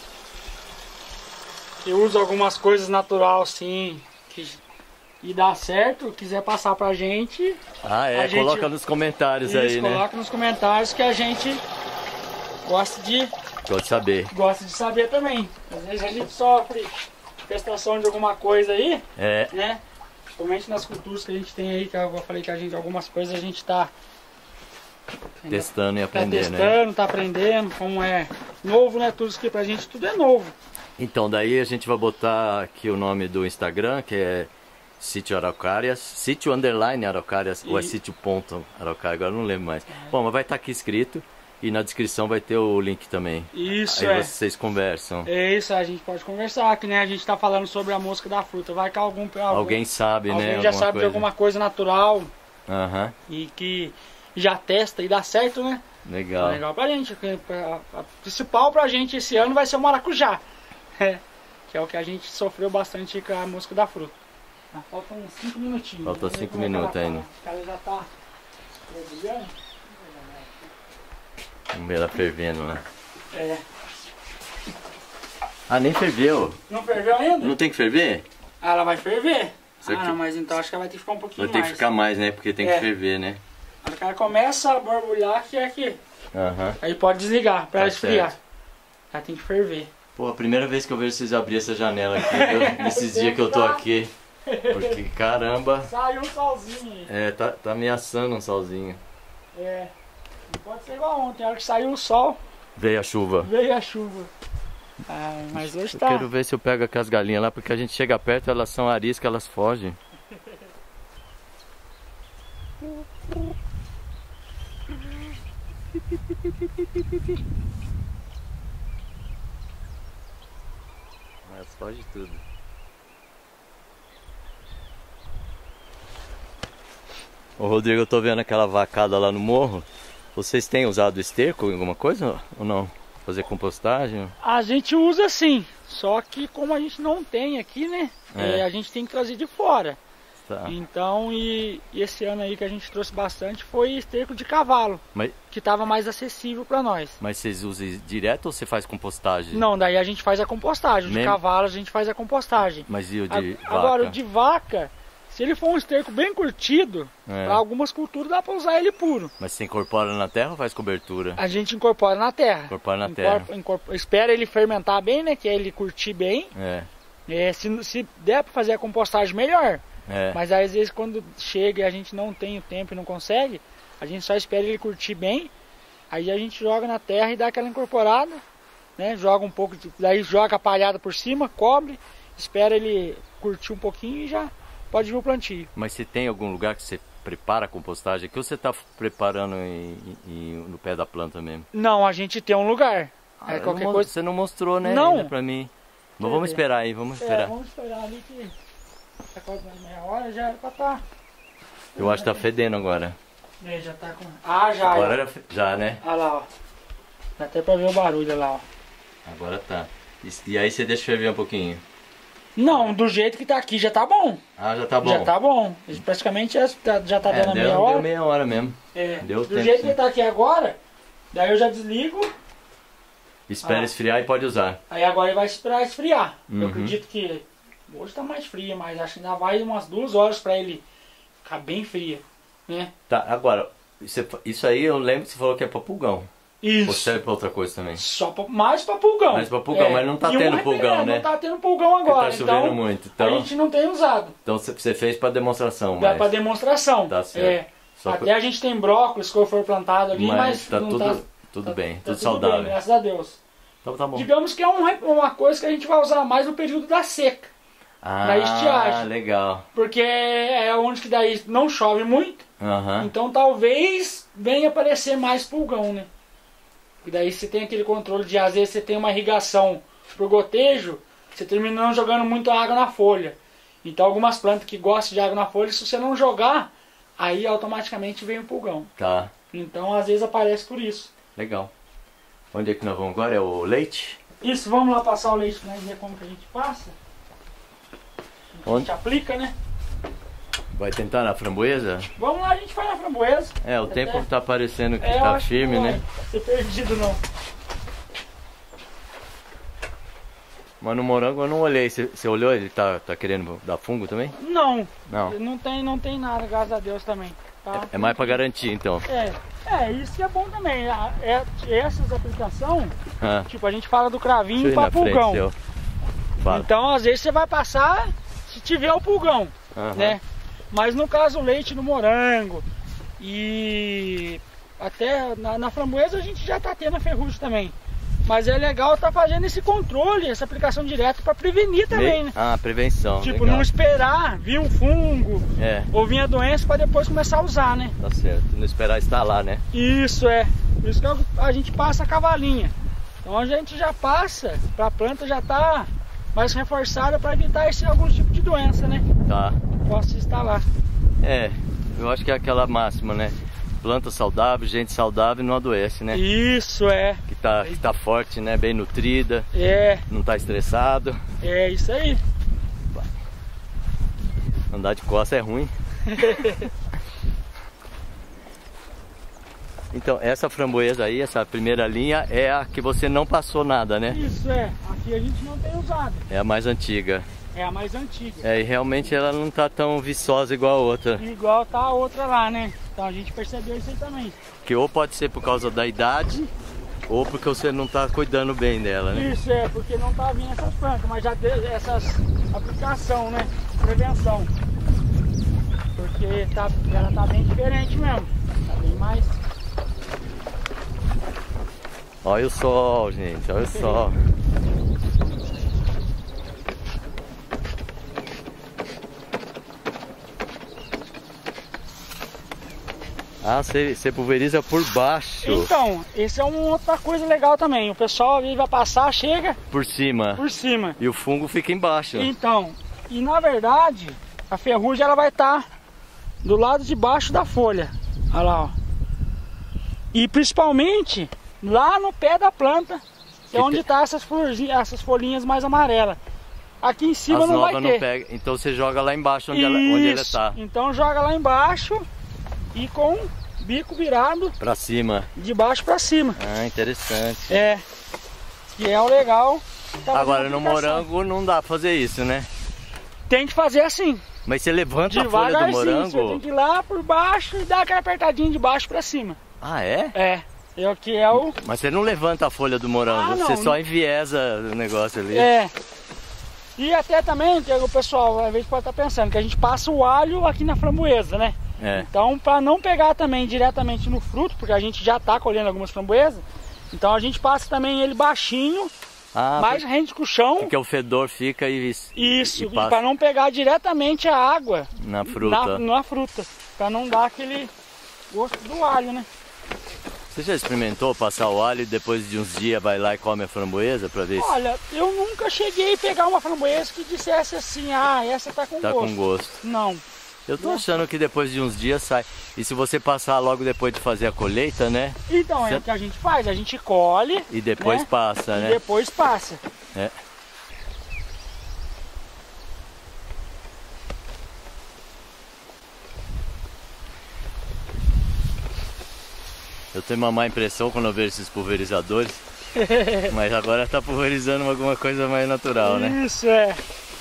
que usa algumas coisas natural assim, que, e dá certo, quiser passar pra gente, Ah, é, A gente- coloca nos comentários isso, aí, né? coloca nos comentários que a gente gosta de, Gosto de saber. gosta de saber também. Às vezes a gente sofre prestação de alguma coisa aí, É, né? Principalmente nas culturas que a gente tem aí, que eu falei que a gente, algumas coisas a gente tá, testando e tá aprendendo, né? testando, tá aprendendo, como é novo, né? Tudo isso que pra gente tudo é novo. Então, daí a gente vai botar aqui o nome do Instagram, que é Sítio Araucárias, Sítio Underline Araucárias, ou é E- Sítio Ponto Araucária, agora eu não lembro mais. Bom, mas vai estar aqui escrito e na descrição vai ter o link também. Isso Aí é. vocês conversam. É isso, a gente pode conversar, que nem a gente tá falando sobre a mosca da fruta. Vai que algum, algum Alguém sabe, alguém né? já alguma sabe de coisa. alguma coisa natural Aham, e que já testa e dá certo, né? legal. É legal pra gente. porque A, a principal pra gente esse ano vai ser o maracujá. É, que é o que a gente sofreu bastante com a mosca da fruta. Ah, faltam uns cinco minutinhos. Faltam Vamos ver cinco como é que minutos ela ainda. tá. Ela já tá fervilhando. Vamos ver ela fervendo lá. É. Ah, nem ferveu. Não ferveu ainda? Não tem que ferver? Ah, ela vai ferver. Isso Ah, aqui- não, mas então acho que ela vai ter que ficar um pouquinho Vai ter mais. que ficar mais, né? Porque tem É. que ferver, né? A hora que ela começa a borbulhar, que é que Aham. aí pode desligar pra Tá ela esfriar. certo. Ela tem que ferver. Pô, a primeira vez que eu vejo vocês abrir essa janela aqui, viu? Nesses dias que eu tô aqui. Porque, caramba, Saiu um solzinho aí. é, tá, tá ameaçando um solzinho. É. Não pode ser igual ontem. A hora que saiu o sol, Veio a chuva. veio a chuva. Ah, mas hoje Eu tá. quero ver se eu pego aquelas galinhas lá, porque a gente chega perto, elas são ariscas, elas fogem. Elas fogem tudo. Ô Rodrigo, eu tô vendo aquela vacada lá no morro. Vocês têm usado esterco em alguma coisa ou não? Fazer compostagem? A gente usa sim. Só que como a gente não tem aqui, né? É. é, a gente tem que trazer de fora. Tá. Então, e, e esse ano aí que a gente trouxe bastante foi esterco de cavalo, Mas, que estava mais acessível para nós. mas vocês usam direto ou você faz compostagem? Não, daí a gente faz a compostagem. O de Mesmo? cavalo a gente faz a compostagem. Mas e o de A- vaca? Agora, o de vaca, se ele for um esterco bem curtido, É. para algumas culturas dá para usar ele puro. Mas você incorpora na terra ou faz cobertura? A gente incorpora na terra. Incorpora na Incorpora- terra. incorpora- espera ele fermentar bem, né? Que é ele curtir bem. É, É, se, se der para fazer a compostagem, melhor. é. Mas às vezes quando chega e a gente não tem o tempo e não consegue, a gente só espera ele curtir bem. Aí a gente joga na terra e dá aquela incorporada, né? Joga um pouco, de, daí joga a palhada por cima, cobre, espera ele curtir um pouquinho e já pode vir o plantio. Mas você tem algum lugar que você prepara a compostagem? Que você está preparando em- em- no pé da planta mesmo? Não, a gente tem um lugar. Ah, É, eu qualquer não- coisa. Você não mostrou, né? Não. Ainda pra mim. Mas Quer vamos ver? esperar aí, vamos É, esperar. vamos esperar ali que tá quase meia hora, já era pra tá. Eu acho que tá fedendo agora. É, já tá com. Ah, já. Agora já. era fe- já, né? Olha lá, ó. Dá até pra ver o barulho olha lá, ó. Agora tá. E, e aí você deixa ferver um pouquinho. Não, do jeito que tá aqui já tá bom. Ah, já tá bom. Já tá bom. Praticamente já tá, já tá É, dando a deu, meia deu hora. meia hora mesmo. É, deu do tempo, jeito sim. que tá aqui agora, daí eu já desligo, Espera Ah. esfriar e pode usar. aí agora ele vai esperar esfriar. Eu Uhum. acredito que hoje tá mais fria, mas acho que ainda vai umas duas horas pra ele ficar bem fria, né? Tá, agora, isso, isso aí eu lembro que você falou que é pra pulgão. Ou Isso. serve pra outra coisa também? Só pra, mais pra pulgão. Mais pra pulgão, mas não tá E um tendo repelente, pulgão, né? Não tá tendo pulgão agora. Porque tá chovendo então, muito, a então- gente não tem usado. Então você- você fez pra demonstração, Dá mas, pra demonstração. Tá certo. É. Só Até que- a gente tem brócolis que foi plantado ali, mas, mas tá não tudo, tá, tudo tá- bem, tá tudo saudável. bem, graças a Deus. Então tá bom. Digamos que é um re- uma coisa que a gente vai usar mais no período da seca. Ah, na estiagem. legal. Porque é onde que daí não chove muito. Aham. Então talvez venha aparecer mais pulgão, né? E daí você tem aquele controle de, às vezes você tem uma irrigação por gotejo, você termina não jogando muito água na folha. Então algumas plantas que gostam de água na folha, se você não jogar, aí automaticamente vem o pulgão. Tá, Então às vezes aparece por isso. legal. Onde é que nós vamos agora? É o leite? Isso, vamos lá passar o leite pra nós ver como que a gente passa. A Onde? gente aplica, né? Vai tentar na framboesa? Vamos lá, a gente faz na framboesa. É, o Até- tempo tá parecendo que É, eu tá acho que firme, não vai né? ser perdido não. Mas no morango eu não olhei. Você, você olhou? Ele tá, tá querendo dar fungo também? Não, Não. não tem, não tem nada, graças a Deus também. Tá? É mais pra garantir, então. É, é, isso que é bom também. A- É, essas aplicações, Ah, tipo, a gente fala do cravinho deixa eu ir para na frente, pulgão. seu. Fala. Então, às vezes você vai passar se tiver o pulgão, Aham. né? Mas no caso, o leite no morango e até na, na framboesa a gente já tá tendo a ferrugem também. Mas é legal estar fazendo esse controle, essa aplicação direta para prevenir também, né? Ah, prevenção. Tipo, legal. não esperar vir um fungo É, ou vir a doença para depois começar a usar, né? tá certo. Não esperar instalar, né? Isso é. Por isso que a gente passa a cavalinha. Então a gente já passa, para a planta já tá mais reforçada para evitar esse algum tipo de doença, né? Tá. Posso se instalar. É, eu acho que é aquela máxima, né? Planta saudável, gente saudável não adoece, né? Isso é. Que tá, que tá forte, né? Bem nutrida, É, não tá estressado. é isso aí. Andar de costa é ruim. Então, essa framboesa aí, essa primeira linha, é a que você não passou nada, né? Isso é. Aqui a gente não tem usado. É a mais antiga. É a mais antiga. É, e realmente ela não tá tão viçosa igual a outra. Igual tá a outra lá, né? Então a gente percebeu isso aí também. Que ou pode ser por causa da idade, ou porque você não tá cuidando bem dela, né? Isso é, porque não tá vindo essas plantas, mas já teve essas aplicação, né? Prevenção. Porque tá, ela tá bem diferente mesmo. Tá bem mais. Olha o sol, gente, olha o sol. Ah, você, você pulveriza por baixo, Então, esse é uma outra coisa legal também. O pessoal ali vai passar, chega por cima. por cima. E o fungo fica embaixo. Então, e na verdade, a ferrugem ela vai estar do lado de baixo da folha. Olha lá, ó. E principalmente lá no pé da planta, que é Que onde te- está essas florzinhas, essas folhinhas mais amarelas. aqui em cima As não vai novas ter. não pega. Então você joga lá embaixo onde, ela, onde ele tá. Então joga lá embaixo e com bico virado Pra cima. de baixo pra cima. Ah, interessante. É. Que é o legal. Tá Agora no morango não dá pra fazer isso, né? Tem que fazer assim. Mas você levanta a folha do morango? Você tem que ir lá por baixo e dar aquela apertadinha de baixo pra cima. Ah, é? É. É o que é o... Mas você não levanta a folha do morango, Ah, não, você só não. enviesa o negócio ali. É. E até também, que o pessoal às vezes pode estar pensando que a gente passa o alho aqui na framboesa, né? É. Então, para não pegar também diretamente no fruto, porque a gente já tá colhendo algumas framboesas, então a gente passa também ele baixinho, Ah, mais rente com o chão. porque o fedor fica e Isso, e e passa para não pegar diretamente a água na fruta. na, na fruta, para não dar aquele gosto do alho, né? Você já experimentou passar o alho e depois de uns dias vai lá e come a framboesa pra ver se Olha, eu nunca cheguei a pegar uma framboesa que dissesse assim, ah, essa tá com tá gosto. com gosto? Não. Eu tô achando que depois de uns dias sai. E se você passar logo depois de fazer a colheita, né? Então, Cê... é o que a gente faz, a gente colhe E depois né? passa, e né? depois passa. É. Eu tenho uma má impressão quando eu vejo esses pulverizadores, mas agora tá pulverizando alguma coisa mais natural, né? Isso, é.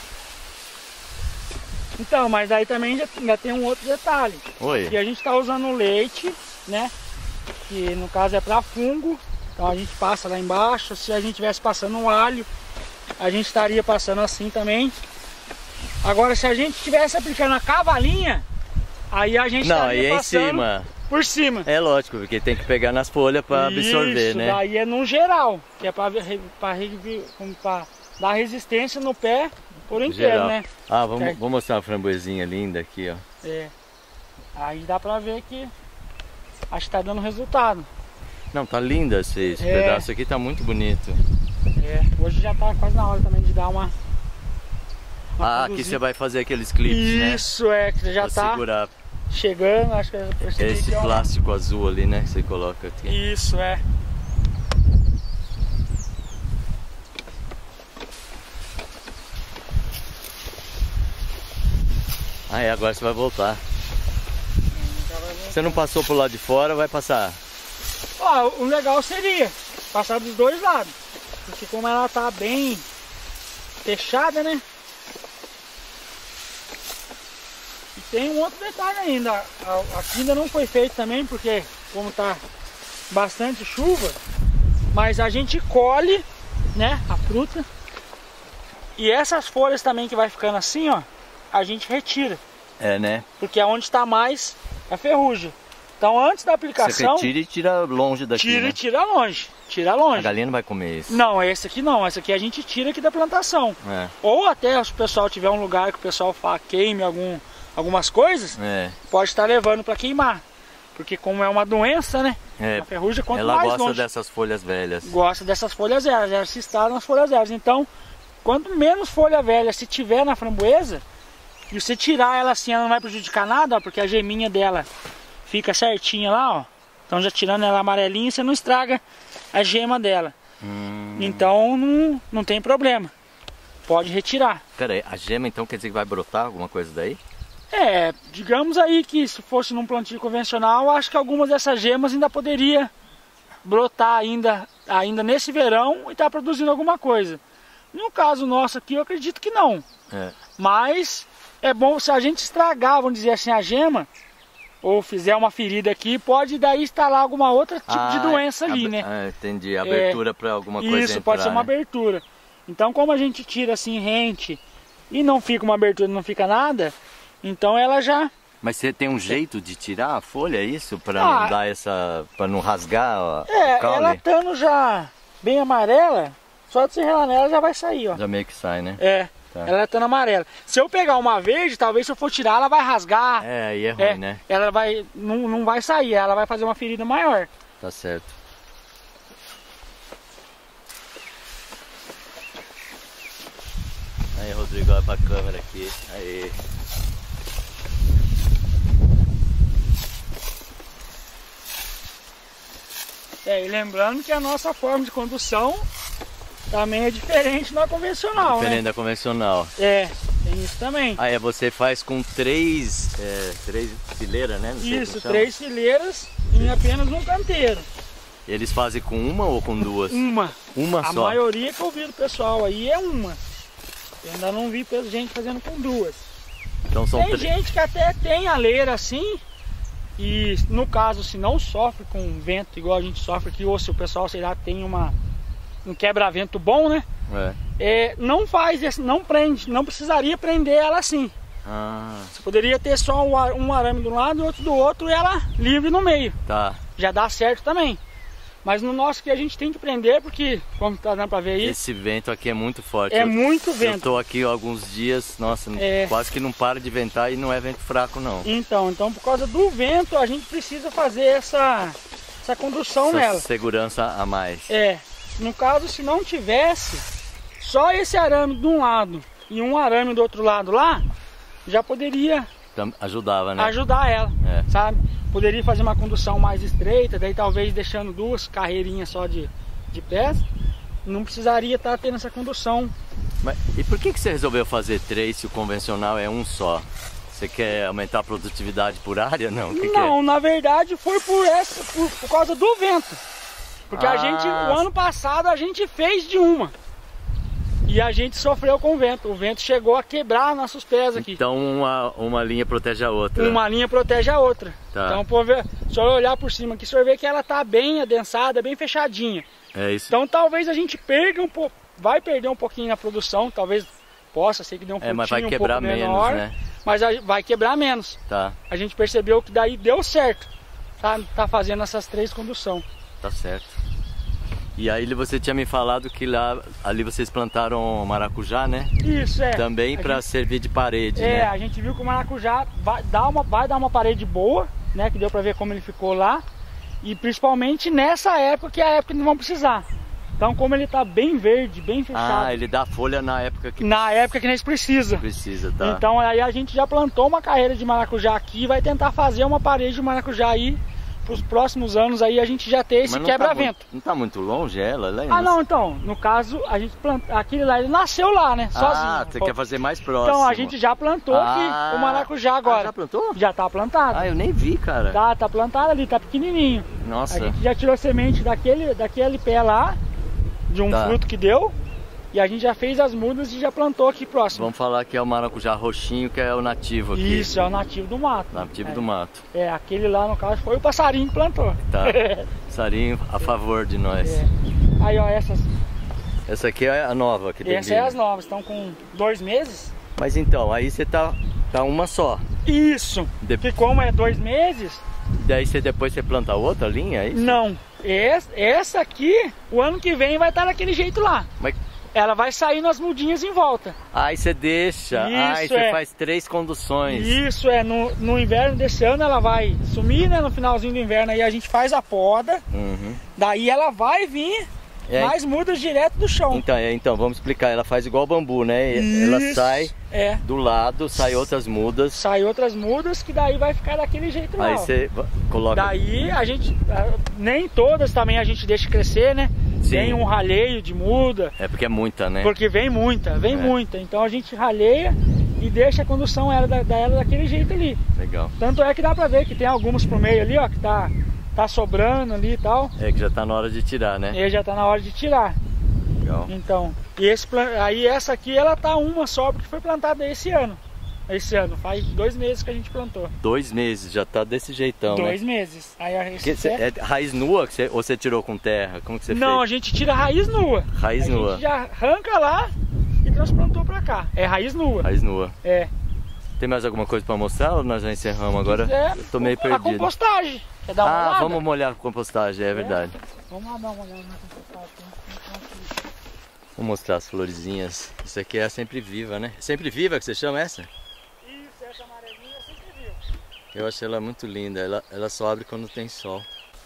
Então, mas aí também já, ainda tem um outro detalhe. Oi. Que a gente tá usando leite, né? Que no caso é para fungo. Então a gente passa lá embaixo. Se a gente tivesse passando um alho, a gente estaria passando assim também. Agora, se a gente estivesse aplicando a cavalinha, aí a gente Não, estaria aí é em passando cima. por cima. É lógico, porque tem que pegar nas folhas para absorver, Isso, né? daí é no geral, que é para dar resistência no pé por inteiro, Geral. né? Ah, vamos, É. vou mostrar uma framboesinha linda aqui, ó. É. Aí dá pra ver que acho que tá dando resultado. Não, tá linda esse, esse É. pedaço aqui, tá muito bonito. É, hoje já tá quase na hora também de dar uma... uma Ah, aqui produzida. você vai fazer aqueles clipes, né? Isso, é, que já Pra tá segurar. chegando, acho que eu percebi Esse que é uma- plástico azul ali, né? Que você coloca aqui. Isso, é. Ah, é, agora você vai voltar. Você não passou pro lado de fora, vai passar. Ó, o legal seria passar dos dois lados, porque como ela tá bem fechada, né? E tem um outro detalhe ainda, a- aqui ainda não foi feito também, porque como tá bastante chuva, mas a gente colhe, né, a fruta, e essas folhas também que vai ficando assim, ó, a gente retira, É, né? porque é onde está mais a ferrugem. Então antes da Você aplicação, retira e tira longe daqui, tira né? e tira longe, tira A longe. galinha não vai comer isso. Não, esse aqui não, esse aqui a gente tira aqui da plantação. É, Ou até se o pessoal tiver um lugar que o pessoal fa- queime algum, algumas coisas, é. pode estar levando para queimar. Porque como é uma doença, né? É, A ferrugem, quanto ela mais gosta longe, dessas folhas velhas. gosta dessas folhas velhas, ela se está nas folhas velhas. Então, quanto menos folha velha se tiver na framboesa, e você tirar ela assim, ela não vai prejudicar nada, ó, porque a geminha dela fica certinha lá, ó. Então já tirando ela amarelinha, você não estraga a gema dela. Hum, Então não, não tem problema. Pode retirar. Pera aí, a gema então quer dizer que vai brotar alguma coisa daí? É, digamos aí que se fosse num plantio convencional, acho que algumas dessas gemas ainda poderia brotar ainda, ainda nesse verão e estar produzindo alguma coisa. No caso nosso aqui, eu acredito que não. É. Mas é bom se a gente estragar, vamos dizer assim, a gema, ou fizer uma ferida aqui, pode daí instalar alguma outra tipo de Ah, doença ali, ab- né? Ah, entendi. Abertura para alguma coisa Isso, entrar, pode ser uma né? abertura. Então, como a gente tira assim rente e não fica uma abertura, não fica nada, então ela já... Mas você tem um jeito de tirar a folha, é isso? Para Ah. não dar essa... para não rasgar ó, É, o caule? ela estando já bem amarela, só de você relar nela já vai sair, ó. Já meio que sai, né? É, Tá. ela estando amarela. Se eu pegar uma verde, talvez se eu for tirar, ela vai rasgar. É, aí é ruim, É, né? ela vai, não, não vai sair, ela vai fazer uma ferida maior. Tá certo. Aí, Rodrigo, olha pra câmera aqui. Aí. É, e lembrando que a nossa forma de condução também é diferente da convencional, Diferente né? da convencional. É, tem isso também. Aí você faz com três, é, três fileiras, né? Não sei Isso, como chama. três fileiras em apenas um canteiro. Eles fazem com uma ou com duas? Uma. Uma A só? maioria que eu vi do pessoal aí é uma. Eu ainda não vi gente fazendo com duas. Então são Tem três. gente que até tem a leira assim, e no caso se não sofre com vento igual a gente sofre aqui, ou se o pessoal, sei lá, tem uma um quebra-vento bom, né? É. É, não faz esse, não prende, não precisaria prender ela assim. Ah, Você poderia ter só um, ar- um arame de um lado e outro do outro e ela livre no meio. tá. Já dá certo também. Mas no nosso que a gente tem que prender, porque, como tá dando pra ver aí, Esse vento aqui é muito forte. é Eu- muito Eu vento. tô aqui há alguns dias, nossa, É. quase que não para de ventar e não é vento fraco não. Então, então por causa do vento a gente precisa fazer essa, essa condução Essa nela. segurança a mais. É, no caso se não tivesse só esse arame de um lado e um arame do outro lado lá, já poderia Tam- Ajudava, né? ajudar ela, É. sabe? Poderia fazer uma condução mais estreita, daí talvez deixando duas carreirinhas só de, de pés, não precisaria estar tendo essa condução. Mas, e por que, que você resolveu fazer três se o convencional é um só? Você quer aumentar a produtividade por área? Não, o que, que Não, é? na verdade foi por, essa, por, por causa do vento. Porque Ah. a gente, o ano passado a gente fez de uma. E a gente sofreu com o vento. O vento chegou a quebrar nossos pés aqui. Então uma, uma linha protege a outra. Uma linha protege a outra. Tá. Então, por ver, se eu olhar por cima aqui, o senhor vê que ela tá bem adensada, bem fechadinha. É isso. Então talvez a gente perca um pouco, vai perder um pouquinho na produção, talvez possa ser que dê um É, pouquinho mas vai um quebrar pouco menos, menor, né? mas a- vai quebrar menos. Tá, A gente percebeu que daí deu certo, tá, tá fazendo essas três condução. tá certo. E aí você tinha me falado que lá, ali vocês plantaram maracujá, né? Isso é. Também A para gente- servir de parede, É, né? a gente viu que o maracujá vai dar uma, vai dar uma parede boa, né? Que deu pra ver como ele ficou lá. E principalmente nessa época, que é a época que não vão precisar. Então, como ele tá bem verde, bem fechado, Ah, ele dá folha na época que na época que nós precisa. precisa, tá? Então aí a gente já plantou uma carreira de maracujá aqui e vai tentar fazer uma parede de maracujá aí para os próximos anos aí a gente já ter esse Mas não tá quebra-vento. muito- Não tá muito longe ela? Lá em- Ah não, então, no caso, a gente planta, aquele lá ele nasceu lá, né, sozinho. Ah, você quer fazer mais próximo. Então a gente já plantou Ah. aqui o maracujá agora. Ah, já plantou? Já tá plantado. Ah, eu nem vi, cara. Tá, tá plantado ali, tá pequenininho. Nossa. A gente já tirou semente daquele, daquele pé lá, de um Tá. fruto que deu, e a gente já fez as mudas e já plantou aqui próximo. Vamos falar que é o maracujá roxinho, que é o nativo aqui. Isso, é o nativo do mato. Nativo é. do mato. É, aquele lá no caso foi o passarinho que plantou. Tá. Sarinho a favor de nós. É. Aí ó, essas, Essa aqui é a nova que tem. essas é as novas, estão com dois meses. Mas então, aí você tá, tá uma só. Isso, De- que como é dois meses, Daí você depois você planta outra linha, é isso? não. Essa, essa aqui, o ano que vem vai estar daquele jeito lá. Mas Ela vai sair nas mudinhas em volta. aí você deixa, Isso, aí você é. faz três conduções. Isso é, no, no inverno desse ano ela vai sumir, né? No finalzinho do inverno aí a gente faz a poda. Uhum. Daí ela vai vir É, mais mudas direto do chão. Então, é, então, vamos explicar. Ela faz igual bambu, né? Ela Isso, sai É. do lado, sai outras mudas. Sai outras mudas que daí vai ficar daquele jeito lá. Aí ó. você va- coloca. Daí a gente, ah, nem todas também a gente deixa crescer, né? Sim. Tem um ralheio de muda, É porque é muita, né? porque vem muita, vem É. muita. Então a gente ralheia e deixa a condução ela, da, dela daquele jeito ali. Legal. Tanto é que dá pra ver que tem algumas pro meio ali, ó, que tá, tá sobrando ali e tal. É que já tá na hora de tirar, né? E aí já tá na hora de tirar. Legal. Então, e esse, plan- aí essa aqui ela tá uma só porque foi plantada esse ano. Esse ano, faz dois meses que a gente plantou. Dois meses, já tá desse jeitão, dois né? meses. Aí a Que cê- é raiz nua que cê- ou você tirou com terra? Como que você Não, a fez? gente tira a raiz nua. Raiz a nua. gente já arranca lá e transplantou pra cá. É raiz nua. Raiz nua. É. Tem mais alguma coisa pra mostrar ou nós já encerramos agora? É, Eu tô meio a perdido. compostagem. Quer dar uma Ah, olhada? vamos molhar a compostagem, é verdade. Vamos lá dar uma olhada na compostagem. Vou mostrar as florezinhas. Isso aqui é a sempre viva, né? Sempre viva que você chama essa? Isso, essa amarelinha eu sempre viu. Eu acho ela muito linda. Ela, ela só abre quando tem sol.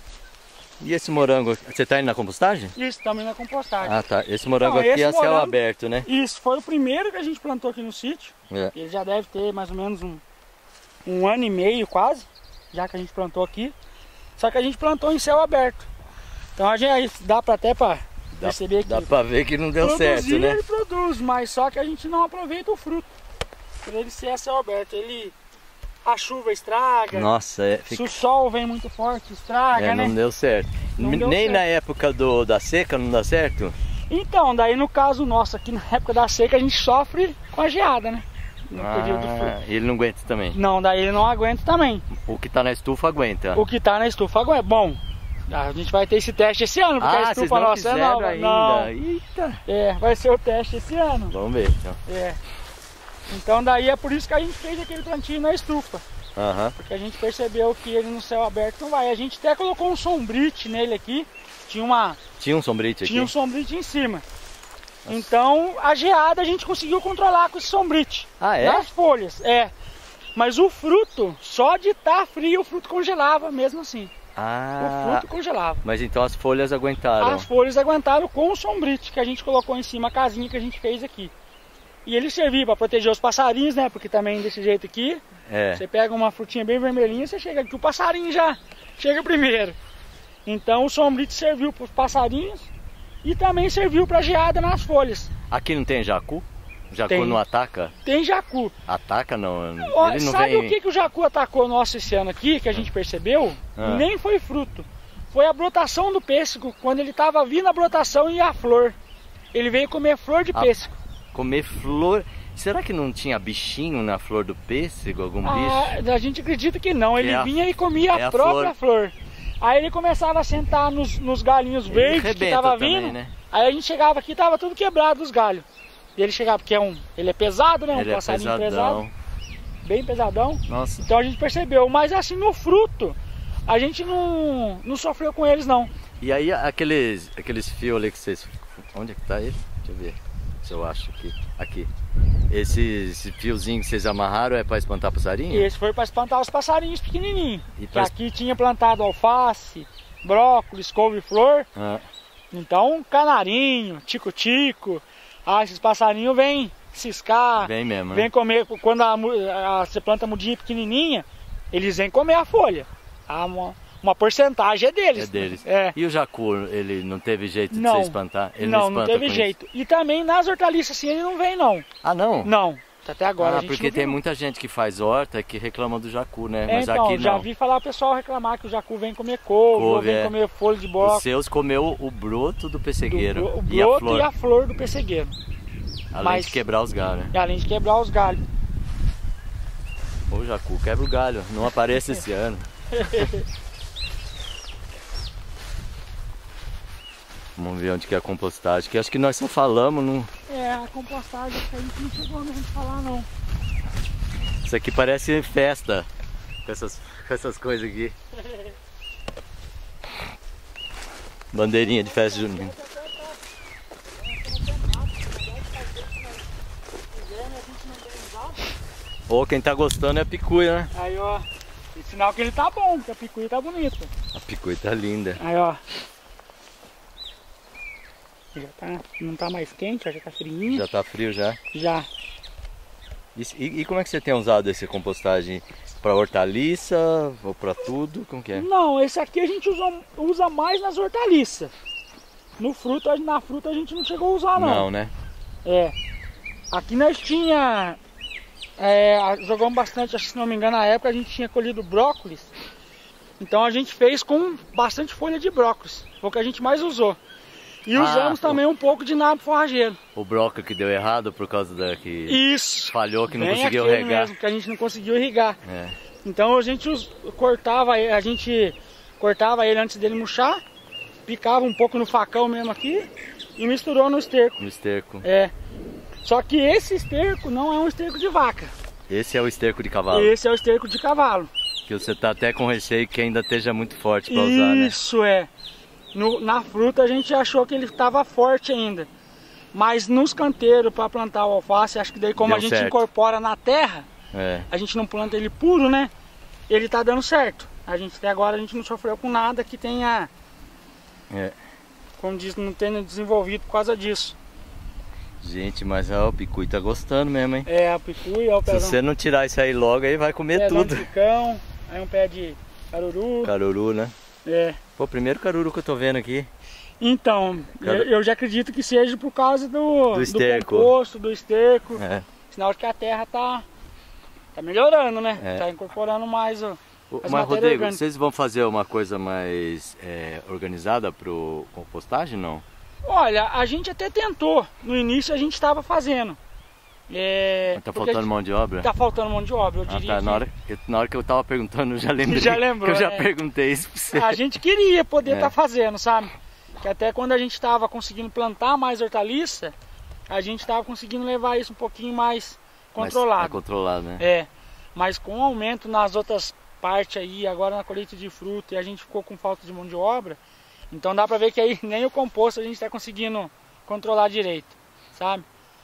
E esse morango? Você tá indo na compostagem? Isso, também na compostagem. Ah, tá. Esse morango Não, aqui esse é a céu morango- aberto, né? Isso, foi o primeiro que a gente plantou aqui no sítio. É. Ele já deve ter mais ou menos um, um ano e meio quase, já que a gente plantou aqui. Só que a gente plantou em céu aberto. Então a gente aí dá pra até para Dá, perceber aqui. dá pra ver que não deu Produzir, certo, né? ele produz, mas só que a gente não aproveita o fruto. Por ele ser a céu aberto, ele... A chuva estraga. Nossa, é, Se fica... o sol vem muito forte, estraga, é, né? não deu certo. Não deu Nem certo. na época do, da seca não dá certo? Então, daí no caso nosso, aqui na época da seca, a gente sofre com a geada, né? No período de frio. Ah, ele não aguenta também. Não, daí ele não aguenta também. O que tá na estufa aguenta. O que tá na estufa aguenta. Bom, a gente vai ter esse teste esse ano, porque Ah, a vocês estufa não nossa é fizeram nova. ainda. Não. Eita. É, vai ser o teste esse ano. Vamos ver então. É. Então daí é por isso que a gente fez aquele plantio na estufa. Aham. Porque a gente percebeu que ele no céu aberto não vai. A gente até colocou um sombrite nele aqui. Tinha uma... Tinha um sombrite aqui? Tinha um sombrite em cima. Então a geada a gente conseguiu controlar com esse sombrite. Ah, é? Nas folhas, é. Mas o fruto, só de estar frio, o fruto congelava mesmo assim. Ah, O fruto congelava. mas então as folhas aguentaram. As folhas aguentaram com o sombrite que a gente colocou em cima, a casinha que a gente fez aqui. E ele servia para proteger os passarinhos, né? Porque também desse jeito aqui, É. você pega uma frutinha bem vermelhinha, você chega aqui, o passarinho já chega primeiro. Então o sombrite serviu para os passarinhos e também serviu para geada nas folhas. Aqui não tem jacu? Jacu Tem. não ataca? Tem jacu. Ataca não. Ó, Ele não sabe vem. o que, que o jacu atacou nosso esse ano aqui, que a gente percebeu? Ah. Nem foi fruto. Foi a brotação do pêssego, quando ele estava vindo a brotação e a flor. Ele veio comer flor de Ah, pêssego. Comer flor. Será que não tinha bichinho na flor do pêssego? Algum bicho? Ah, a gente acredita que não. Ele É a- vinha e comia é a a própria flor. Aí ele começava a sentar nos, nos galinhos Ele verdes que rebenta tava também, vindo. né? Aí a gente chegava aqui e tava tudo quebrado os galhos. E ele chegava, porque é um, ele é pesado, né? Um Ele é passarinho pesadão. pesado, bem pesadão. Nossa. Então a gente percebeu. Mas assim, no fruto, a gente não, não sofreu com eles não. E aí aqueles, aqueles fios ali que vocês... Onde é que tá ele? Deixa eu ver se eu acho aqui. Aqui. Esse, esse fiozinho que vocês amarraram é para espantar passarinho? E esse foi para espantar os passarinhos pequenininhos. E Que pra- aqui tinha plantado alface, brócolis, couve-flor. Ah, Então, canarinho, tico-tico, ah, esses passarinhos vêm ciscar, vem mesmo, né? vêm comer. Quando a, mu- a, você planta mudinha pequenininha, eles vêm comer a folha. Ah, uma, uma porcentagem é deles. É deles. É. E o jacu, ele não teve jeito de Não. você espantar? Ele não, não espanta teve com jeito. E também nas hortaliças assim ele não vem não. Isso? Ah, não? Não, até agora Ah, a gente porque não tem viu. muita gente que faz horta que reclama do jacu, né? É, Mas então, aqui já não. vi falar o pessoal reclamar que o jacu vem comer couve, ou Couve, vem é. comer folha de Os brócolis. seus comeu o broto do do pessegueiro bro- o e a broto flor, e a flor do pessegueiro. além mas- de quebrar os galhos. né? E além de quebrar os galhos. Ô jacu, quebra o galho, não aparece esse ano. Vamos ver onde que é a compostagem, que acho que nós só falamos, não... É, a compostagem que a gente não chegou a gente falar não. Isso aqui parece festa, com essas, com essas coisas aqui. Bandeirinha de festa junina. Ou quem tá gostando é a picuia, né? Aí ó, e sinal que ele tá bom, porque a picuia tá bonita. A picuia tá linda. Aí ó. Já tá, não tá mais quente, ó, já tá friinho. Já tá frio já. Já. E, e- e como é que você tem usado essa compostagem? Pra hortaliça ou pra tudo? Como que é? Não, esse aqui a gente usa, usa mais nas hortaliças. No fruto, na fruta a gente não chegou a usar não. Não, né? É. Aqui nós tinha. É, jogamos bastante, acho que se não me engano, na época a gente tinha colhido brócolis. Então a gente fez com bastante folha de brócolis. Foi o que a gente mais usou. E Ah, usamos pô. também um pouco de nabo forrageiro. O brócolis que deu errado por causa da que Isso. falhou, que não Bem conseguiu aquele regar. mesmo, que a gente não conseguiu irrigar. É. Então a gente us- cortava, ele- a gente cortava ele antes dele murchar, picava um pouco no facão mesmo aqui e misturou no esterco. No esterco. É. Só que esse esterco não é um esterco de vaca. Esse é o esterco de cavalo. Esse é o esterco de cavalo. Que você tá até com receio que ainda esteja muito forte pra usar, né? Isso é. No- na fruta a gente achou que ele estava forte ainda. Mas nos canteiros para plantar o alface, acho que daí como Deu a gente certo. incorpora na terra, É. a gente não planta ele puro, né? Ele tá dando certo. A gente até agora a gente não sofreu com nada que tenha, É. como diz, não tenha desenvolvido por causa disso. Gente, mas ó, o picuí tá gostando mesmo, hein? É, a picuia, o Se pezão, você não tirar isso aí logo, aí vai comer pezão tudo. de picão, aí um pé de caruru. Caruru, né? É. Pô, primeiro caruru que eu tô vendo aqui. Então, Caru... eu, eu já acredito que seja por causa do, do esterco, do composto, do esterco. É. Sinal de que a terra tá, tá melhorando, né? É. Tá incorporando mais o. Mas, Rodrigo, vocês vão fazer uma coisa mais é, organizada para o compostagem, não? Olha, a gente até tentou. No início a gente estava fazendo. É, tá faltando mão de obra? Tá faltando mão de obra, eu ah, diria. tá. Na, hora, eu, na hora que eu tava perguntando, eu já lembrei. Já lembrou, que eu já é. perguntei isso pra você. A gente queria poder estar é. tá fazendo, sabe? Que até quando a gente estava conseguindo plantar mais hortaliça, a gente estava conseguindo levar isso um pouquinho mais controlado. Mais controlado, né? É. Mas com o aumento nas outras partes aí, agora na colheita de fruta, e a gente ficou com falta de mão de obra, então dá pra ver que aí nem o composto a gente está conseguindo controlar direito, sabe?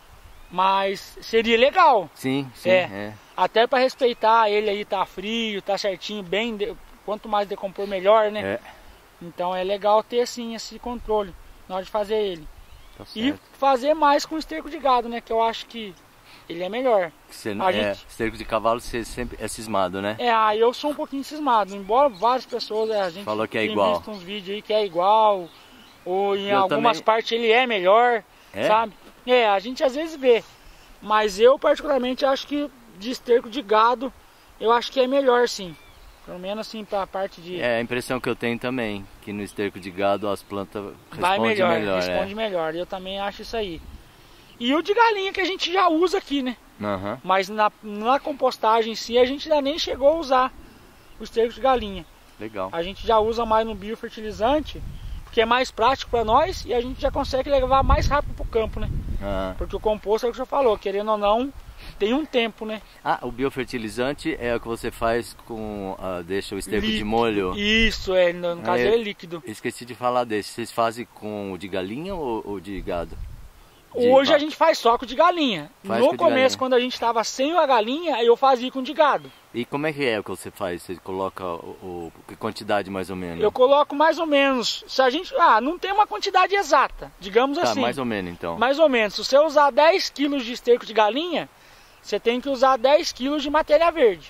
Mas seria legal. Sim, sim. É. é. Até para respeitar ele aí, tá frio, tá certinho, bem, de... quanto mais decompor melhor, né? É. Então é legal ter assim esse controle na hora de fazer ele. Tá e fazer mais com esterco de gado, né? Que eu acho que ele é melhor. Você, a é, gente... Esterco de cavalo você sempre é cismado, né? É, aí eu sou um pouquinho cismado. Embora várias pessoas, a gente falou que é tem igual. visto uns vídeos aí que é igual, ou em eu algumas também... partes ele é melhor, é? sabe? É, a gente às vezes vê. Mas eu particularmente acho que de esterco de gado, eu acho que é melhor sim. Pelo menos assim para a parte de... É a impressão que eu tenho também, que no esterco de gado as plantas vai respondem melhor, melhor. responde é. melhor. Eu também acho isso aí. E o de galinha que a gente já usa aqui, né? Uhum. Mas na, na compostagem em si a gente ainda nem chegou a usar o esterco de galinha. Legal. A gente já usa mais no biofertilizante, porque é mais prático para nós e a gente já consegue levar mais rápido para o campo, né? Uhum. Porque o composto é o que você falou, querendo ou não, tem um tempo, né? Ah, o biofertilizante é o que você faz com, uh, deixa o esterco líquido. de molho? Isso, é, no, no caso ah, é líquido. Esqueci de falar desse, vocês fazem com o de galinha ou, ou de gado? De Hoje vaca? A gente faz só com o de galinha. Faz no com começo, galinha. quando a gente estava sem a galinha, eu fazia com o de gado. E como é que é o que você faz? Você coloca o, o que quantidade mais ou menos? Eu coloco mais ou menos. Se a gente, ah, não tem uma quantidade exata, digamos tá, assim. mais ou menos então. Mais ou menos. Se você usar dez quilos de esterco de galinha, você tem que usar dez quilos de matéria verde.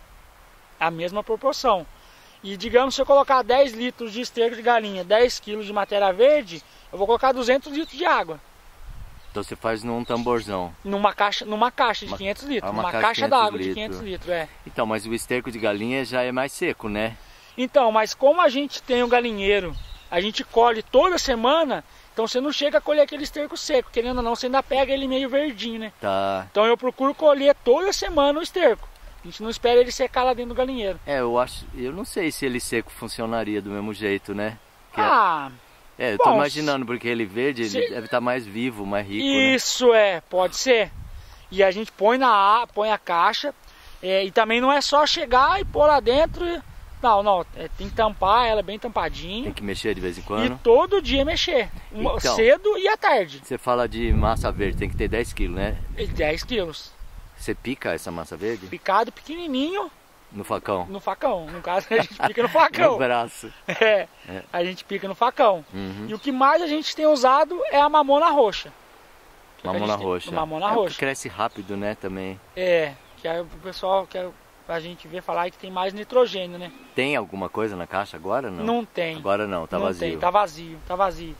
A mesma proporção. E digamos, se eu colocar dez litros de esterco de galinha, dez quilos de matéria verde, eu vou colocar duzentos litros de água. Então você faz num tamborzão. Numa caixa, numa caixa de uma, quinhentos litros. Uma numa caixa, caixa d'água de quinhentos litros, é. Então, mas o esterco de galinha já é mais seco, né? Então, mas como a gente tem o galinheiro, a gente colhe toda semana, então você não chega a colher aquele esterco seco. Querendo ou não, você ainda pega ele meio verdinho, né? Tá. Então eu procuro colher toda semana o esterco. A gente não espera ele secar lá dentro do galinheiro. É, eu acho, eu não sei se ele seco funcionaria do mesmo jeito, né? Que ah... É, eu bom, tô imaginando, porque ele verde, se... ele deve estar mais vivo, mais rico, Isso, né? É, pode ser. E a gente põe na põe a caixa, é, e também não é só chegar e pôr lá dentro. E... Não, não, é, tem que tampar ela bem tampadinha. Tem que mexer de vez em quando. E todo dia mexer, então, cedo e à tarde. Você fala de massa verde, tem que ter dez quilos, né? dez quilos. Você pica essa massa verde? Picado pequenininho. No facão? No facão, no caso a gente pica no facão. No braço. É, é, a gente pica no facão. Uhum. E o que mais a gente tem usado é a mamona roxa. Mamona roxa. Tem, mamona é roxa. Que cresce rápido, né, também. É, que aí o pessoal, que a gente vê falar que tem mais nitrogênio, né? Tem alguma coisa na caixa agora, não? Não tem. Agora não, tá não vazio. Tem, tá vazio, tá vazio.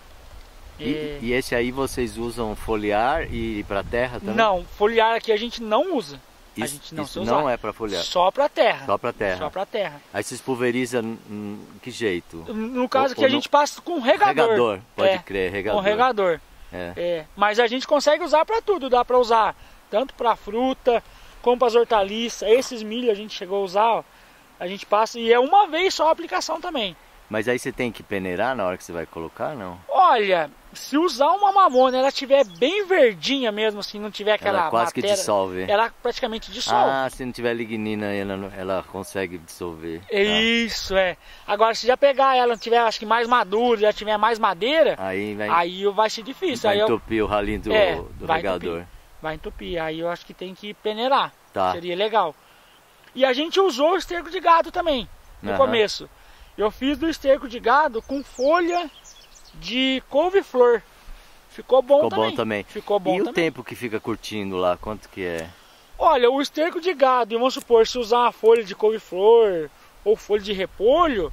E, é... e esse aí vocês usam foliar e para terra também? Não, foliar aqui a gente não usa. Isso, a gente não, isso não é para folhear? Só para terra. Só para terra. Só para terra. Aí vocês pulverizam em que jeito? No caso ou, que a gente no... passa com regador. Regador, pode é, crer, regador. Com regador. É. É. Mas a gente consegue usar para tudo, dá para usar tanto para fruta, como para as hortaliças. Esses milho a gente chegou a usar, ó, a gente passa e é uma vez só a aplicação também. Mas aí você tem que peneirar na hora que você vai colocar, não? Olha, se usar uma mamona, ela tiver bem verdinha mesmo, assim, não tiver aquela ela quase matéria, que dissolve. Ela praticamente dissolve. Ah, se não tiver lignina, ela, ela consegue dissolver. Isso, tá. É. Agora, se já pegar ela, tiver, acho que mais madura, já tiver mais madeira, aí vai, aí vai ser difícil. Vai aí entupir eu, o ralinho do, é, do vai regador. Entupir, vai entupir, aí eu acho que tem que peneirar, tá. Seria legal. E a gente usou o esterco de gado também, no uhum. começo. Eu fiz do esterco de gado com folha de couve-flor. Ficou bom Ficou também. bom também. Ficou bom e também. o tempo que fica curtindo lá, quanto que é? Olha, o esterco de gado, vamos supor, se usar uma folha de couve-flor ou folha de repolho,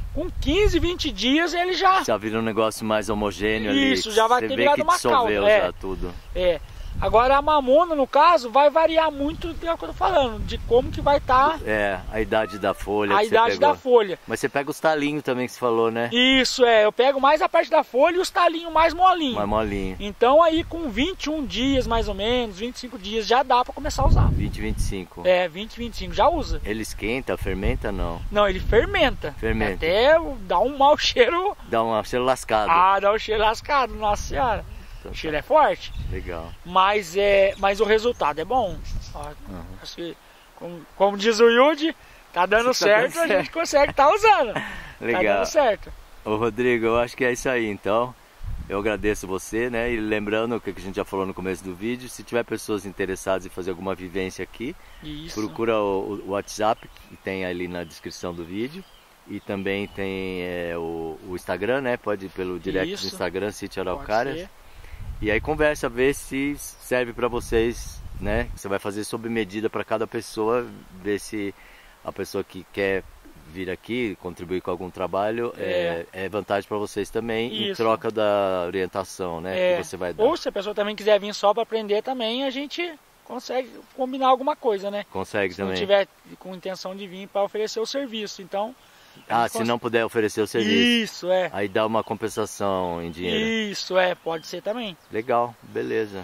Com quinze, vinte dias ele já... Já vira um negócio mais homogêneo ali. Isso, já vai ter virado uma calda. É, tudo. É. Agora a mamona, no caso, vai variar muito do que eu tô falando, de como que vai estar... Tá é, a idade da folha. A que idade você pegou. da folha. Mas você pega os talinhos também que você falou, né? Isso, é. Eu pego mais a parte da folha e os talinhos mais molinhos. Mais molinho. Então aí com vinte e um dias, mais ou menos, vinte e cinco dias, já dá pra começar a usar. vinte, vinte e cinco. É, vinte, vinte e cinco, já usa. Ele esquenta, fermenta, não? Não, ele fermenta. Fermenta. Até dá um mau cheiro. Dá um cheiro lascado. Ah, dá um cheiro lascado, nossa senhora. O cheiro é forte. Legal. Mas, é, mas o resultado é bom. Ó, uhum. assim, como, como diz o Yudi, tá dando Você certo, tá dando a gente consegue estar tá usando. Legal. Tá dando certo. Ô Rodrigo, eu acho que é isso aí então. Eu agradeço você, né? E lembrando o que a gente já falou no começo do vídeo, se tiver pessoas interessadas em fazer alguma vivência aqui, isso. procura o, o WhatsApp que tem ali na descrição do vídeo. E também tem é, o, o Instagram, né? Pode ir pelo direct isso. do Instagram, Sítio Araucárias. E aí conversa, ver se serve para vocês, né? Você vai fazer sob medida para cada pessoa, ver se a pessoa que quer vir aqui, contribuir com algum trabalho, é, é, é vantagem para vocês também, isso. Em troca da orientação, né? É. Que você vai dar. Ou se a pessoa também quiser vir só para aprender também, a gente consegue combinar alguma coisa, né? Consegue se também. Se não tiver com intenção de vir para oferecer o serviço, então... Ah, se não puder oferecer o serviço. Isso, é. Aí dá uma compensação em dinheiro. Isso, é. Pode ser também. Legal, beleza.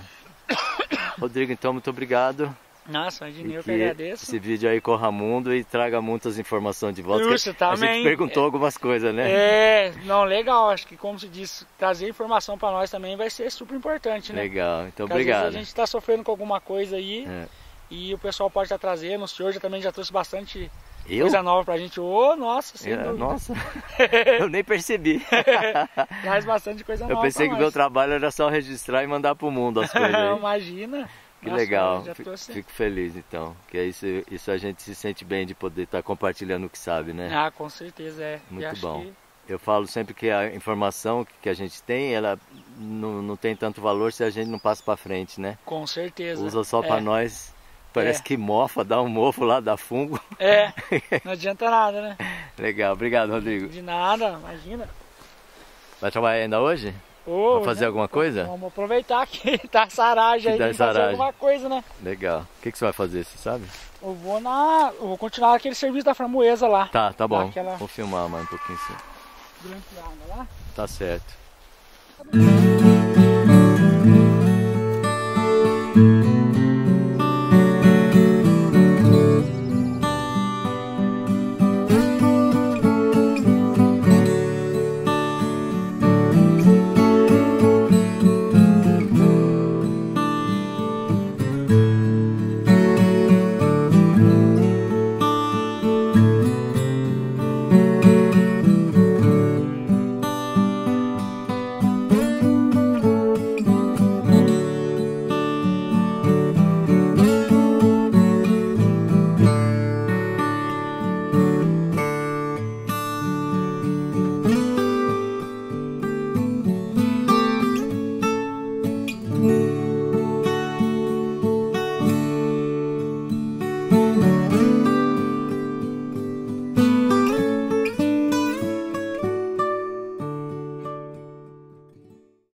Rodrigo, então, muito obrigado. Nossa, imagina, eu que agradeço. Esse vídeo aí corra mundo e traga muitas informações de volta. Isso, também. A gente perguntou é, algumas coisas, né? É, não, legal. Acho que, como se diz, trazer informação para nós também vai ser super importante, né? Legal, então Porque obrigado. Às vezes a gente está sofrendo com alguma coisa aí é. E o pessoal pode estar trazendo. O senhor já também já trouxe bastante... Eu? Coisa nova pra gente. Ô, oh, nossa, sem é, Nossa, eu nem percebi. Traz bastante coisa eu nova. Eu pensei que o meu trabalho era só registrar e mandar pro mundo as coisas. Aí. Imagina. Que nossa, legal. trouxe... Fico feliz então. Que é isso, isso a gente se sente bem de poder estar compartilhando o que sabe, né? Ah, com certeza é. Muito bom. Que... Eu falo sempre que a informação que a gente tem, ela não, não tem tanto valor se a gente não passa para frente, né? Com certeza. Usa só é. para nós. Parece é. que mofa, dá um mofo lá, dá fungo. É, não adianta nada, né? Legal, obrigado, Rodrigo. De nada, imagina. Vai trabalhar ainda hoje? Oh, vai fazer né? alguma coisa? Vamos aproveitar que tá saragem aí, tem fazer alguma coisa, né? Legal. O que, que você vai fazer, você sabe? Eu vou na... Eu vou continuar aquele serviço da framboesa lá. Tá, tá bom. Aquela... Vou filmar mais um pouquinho assim. Grampeada lá. Tá certo.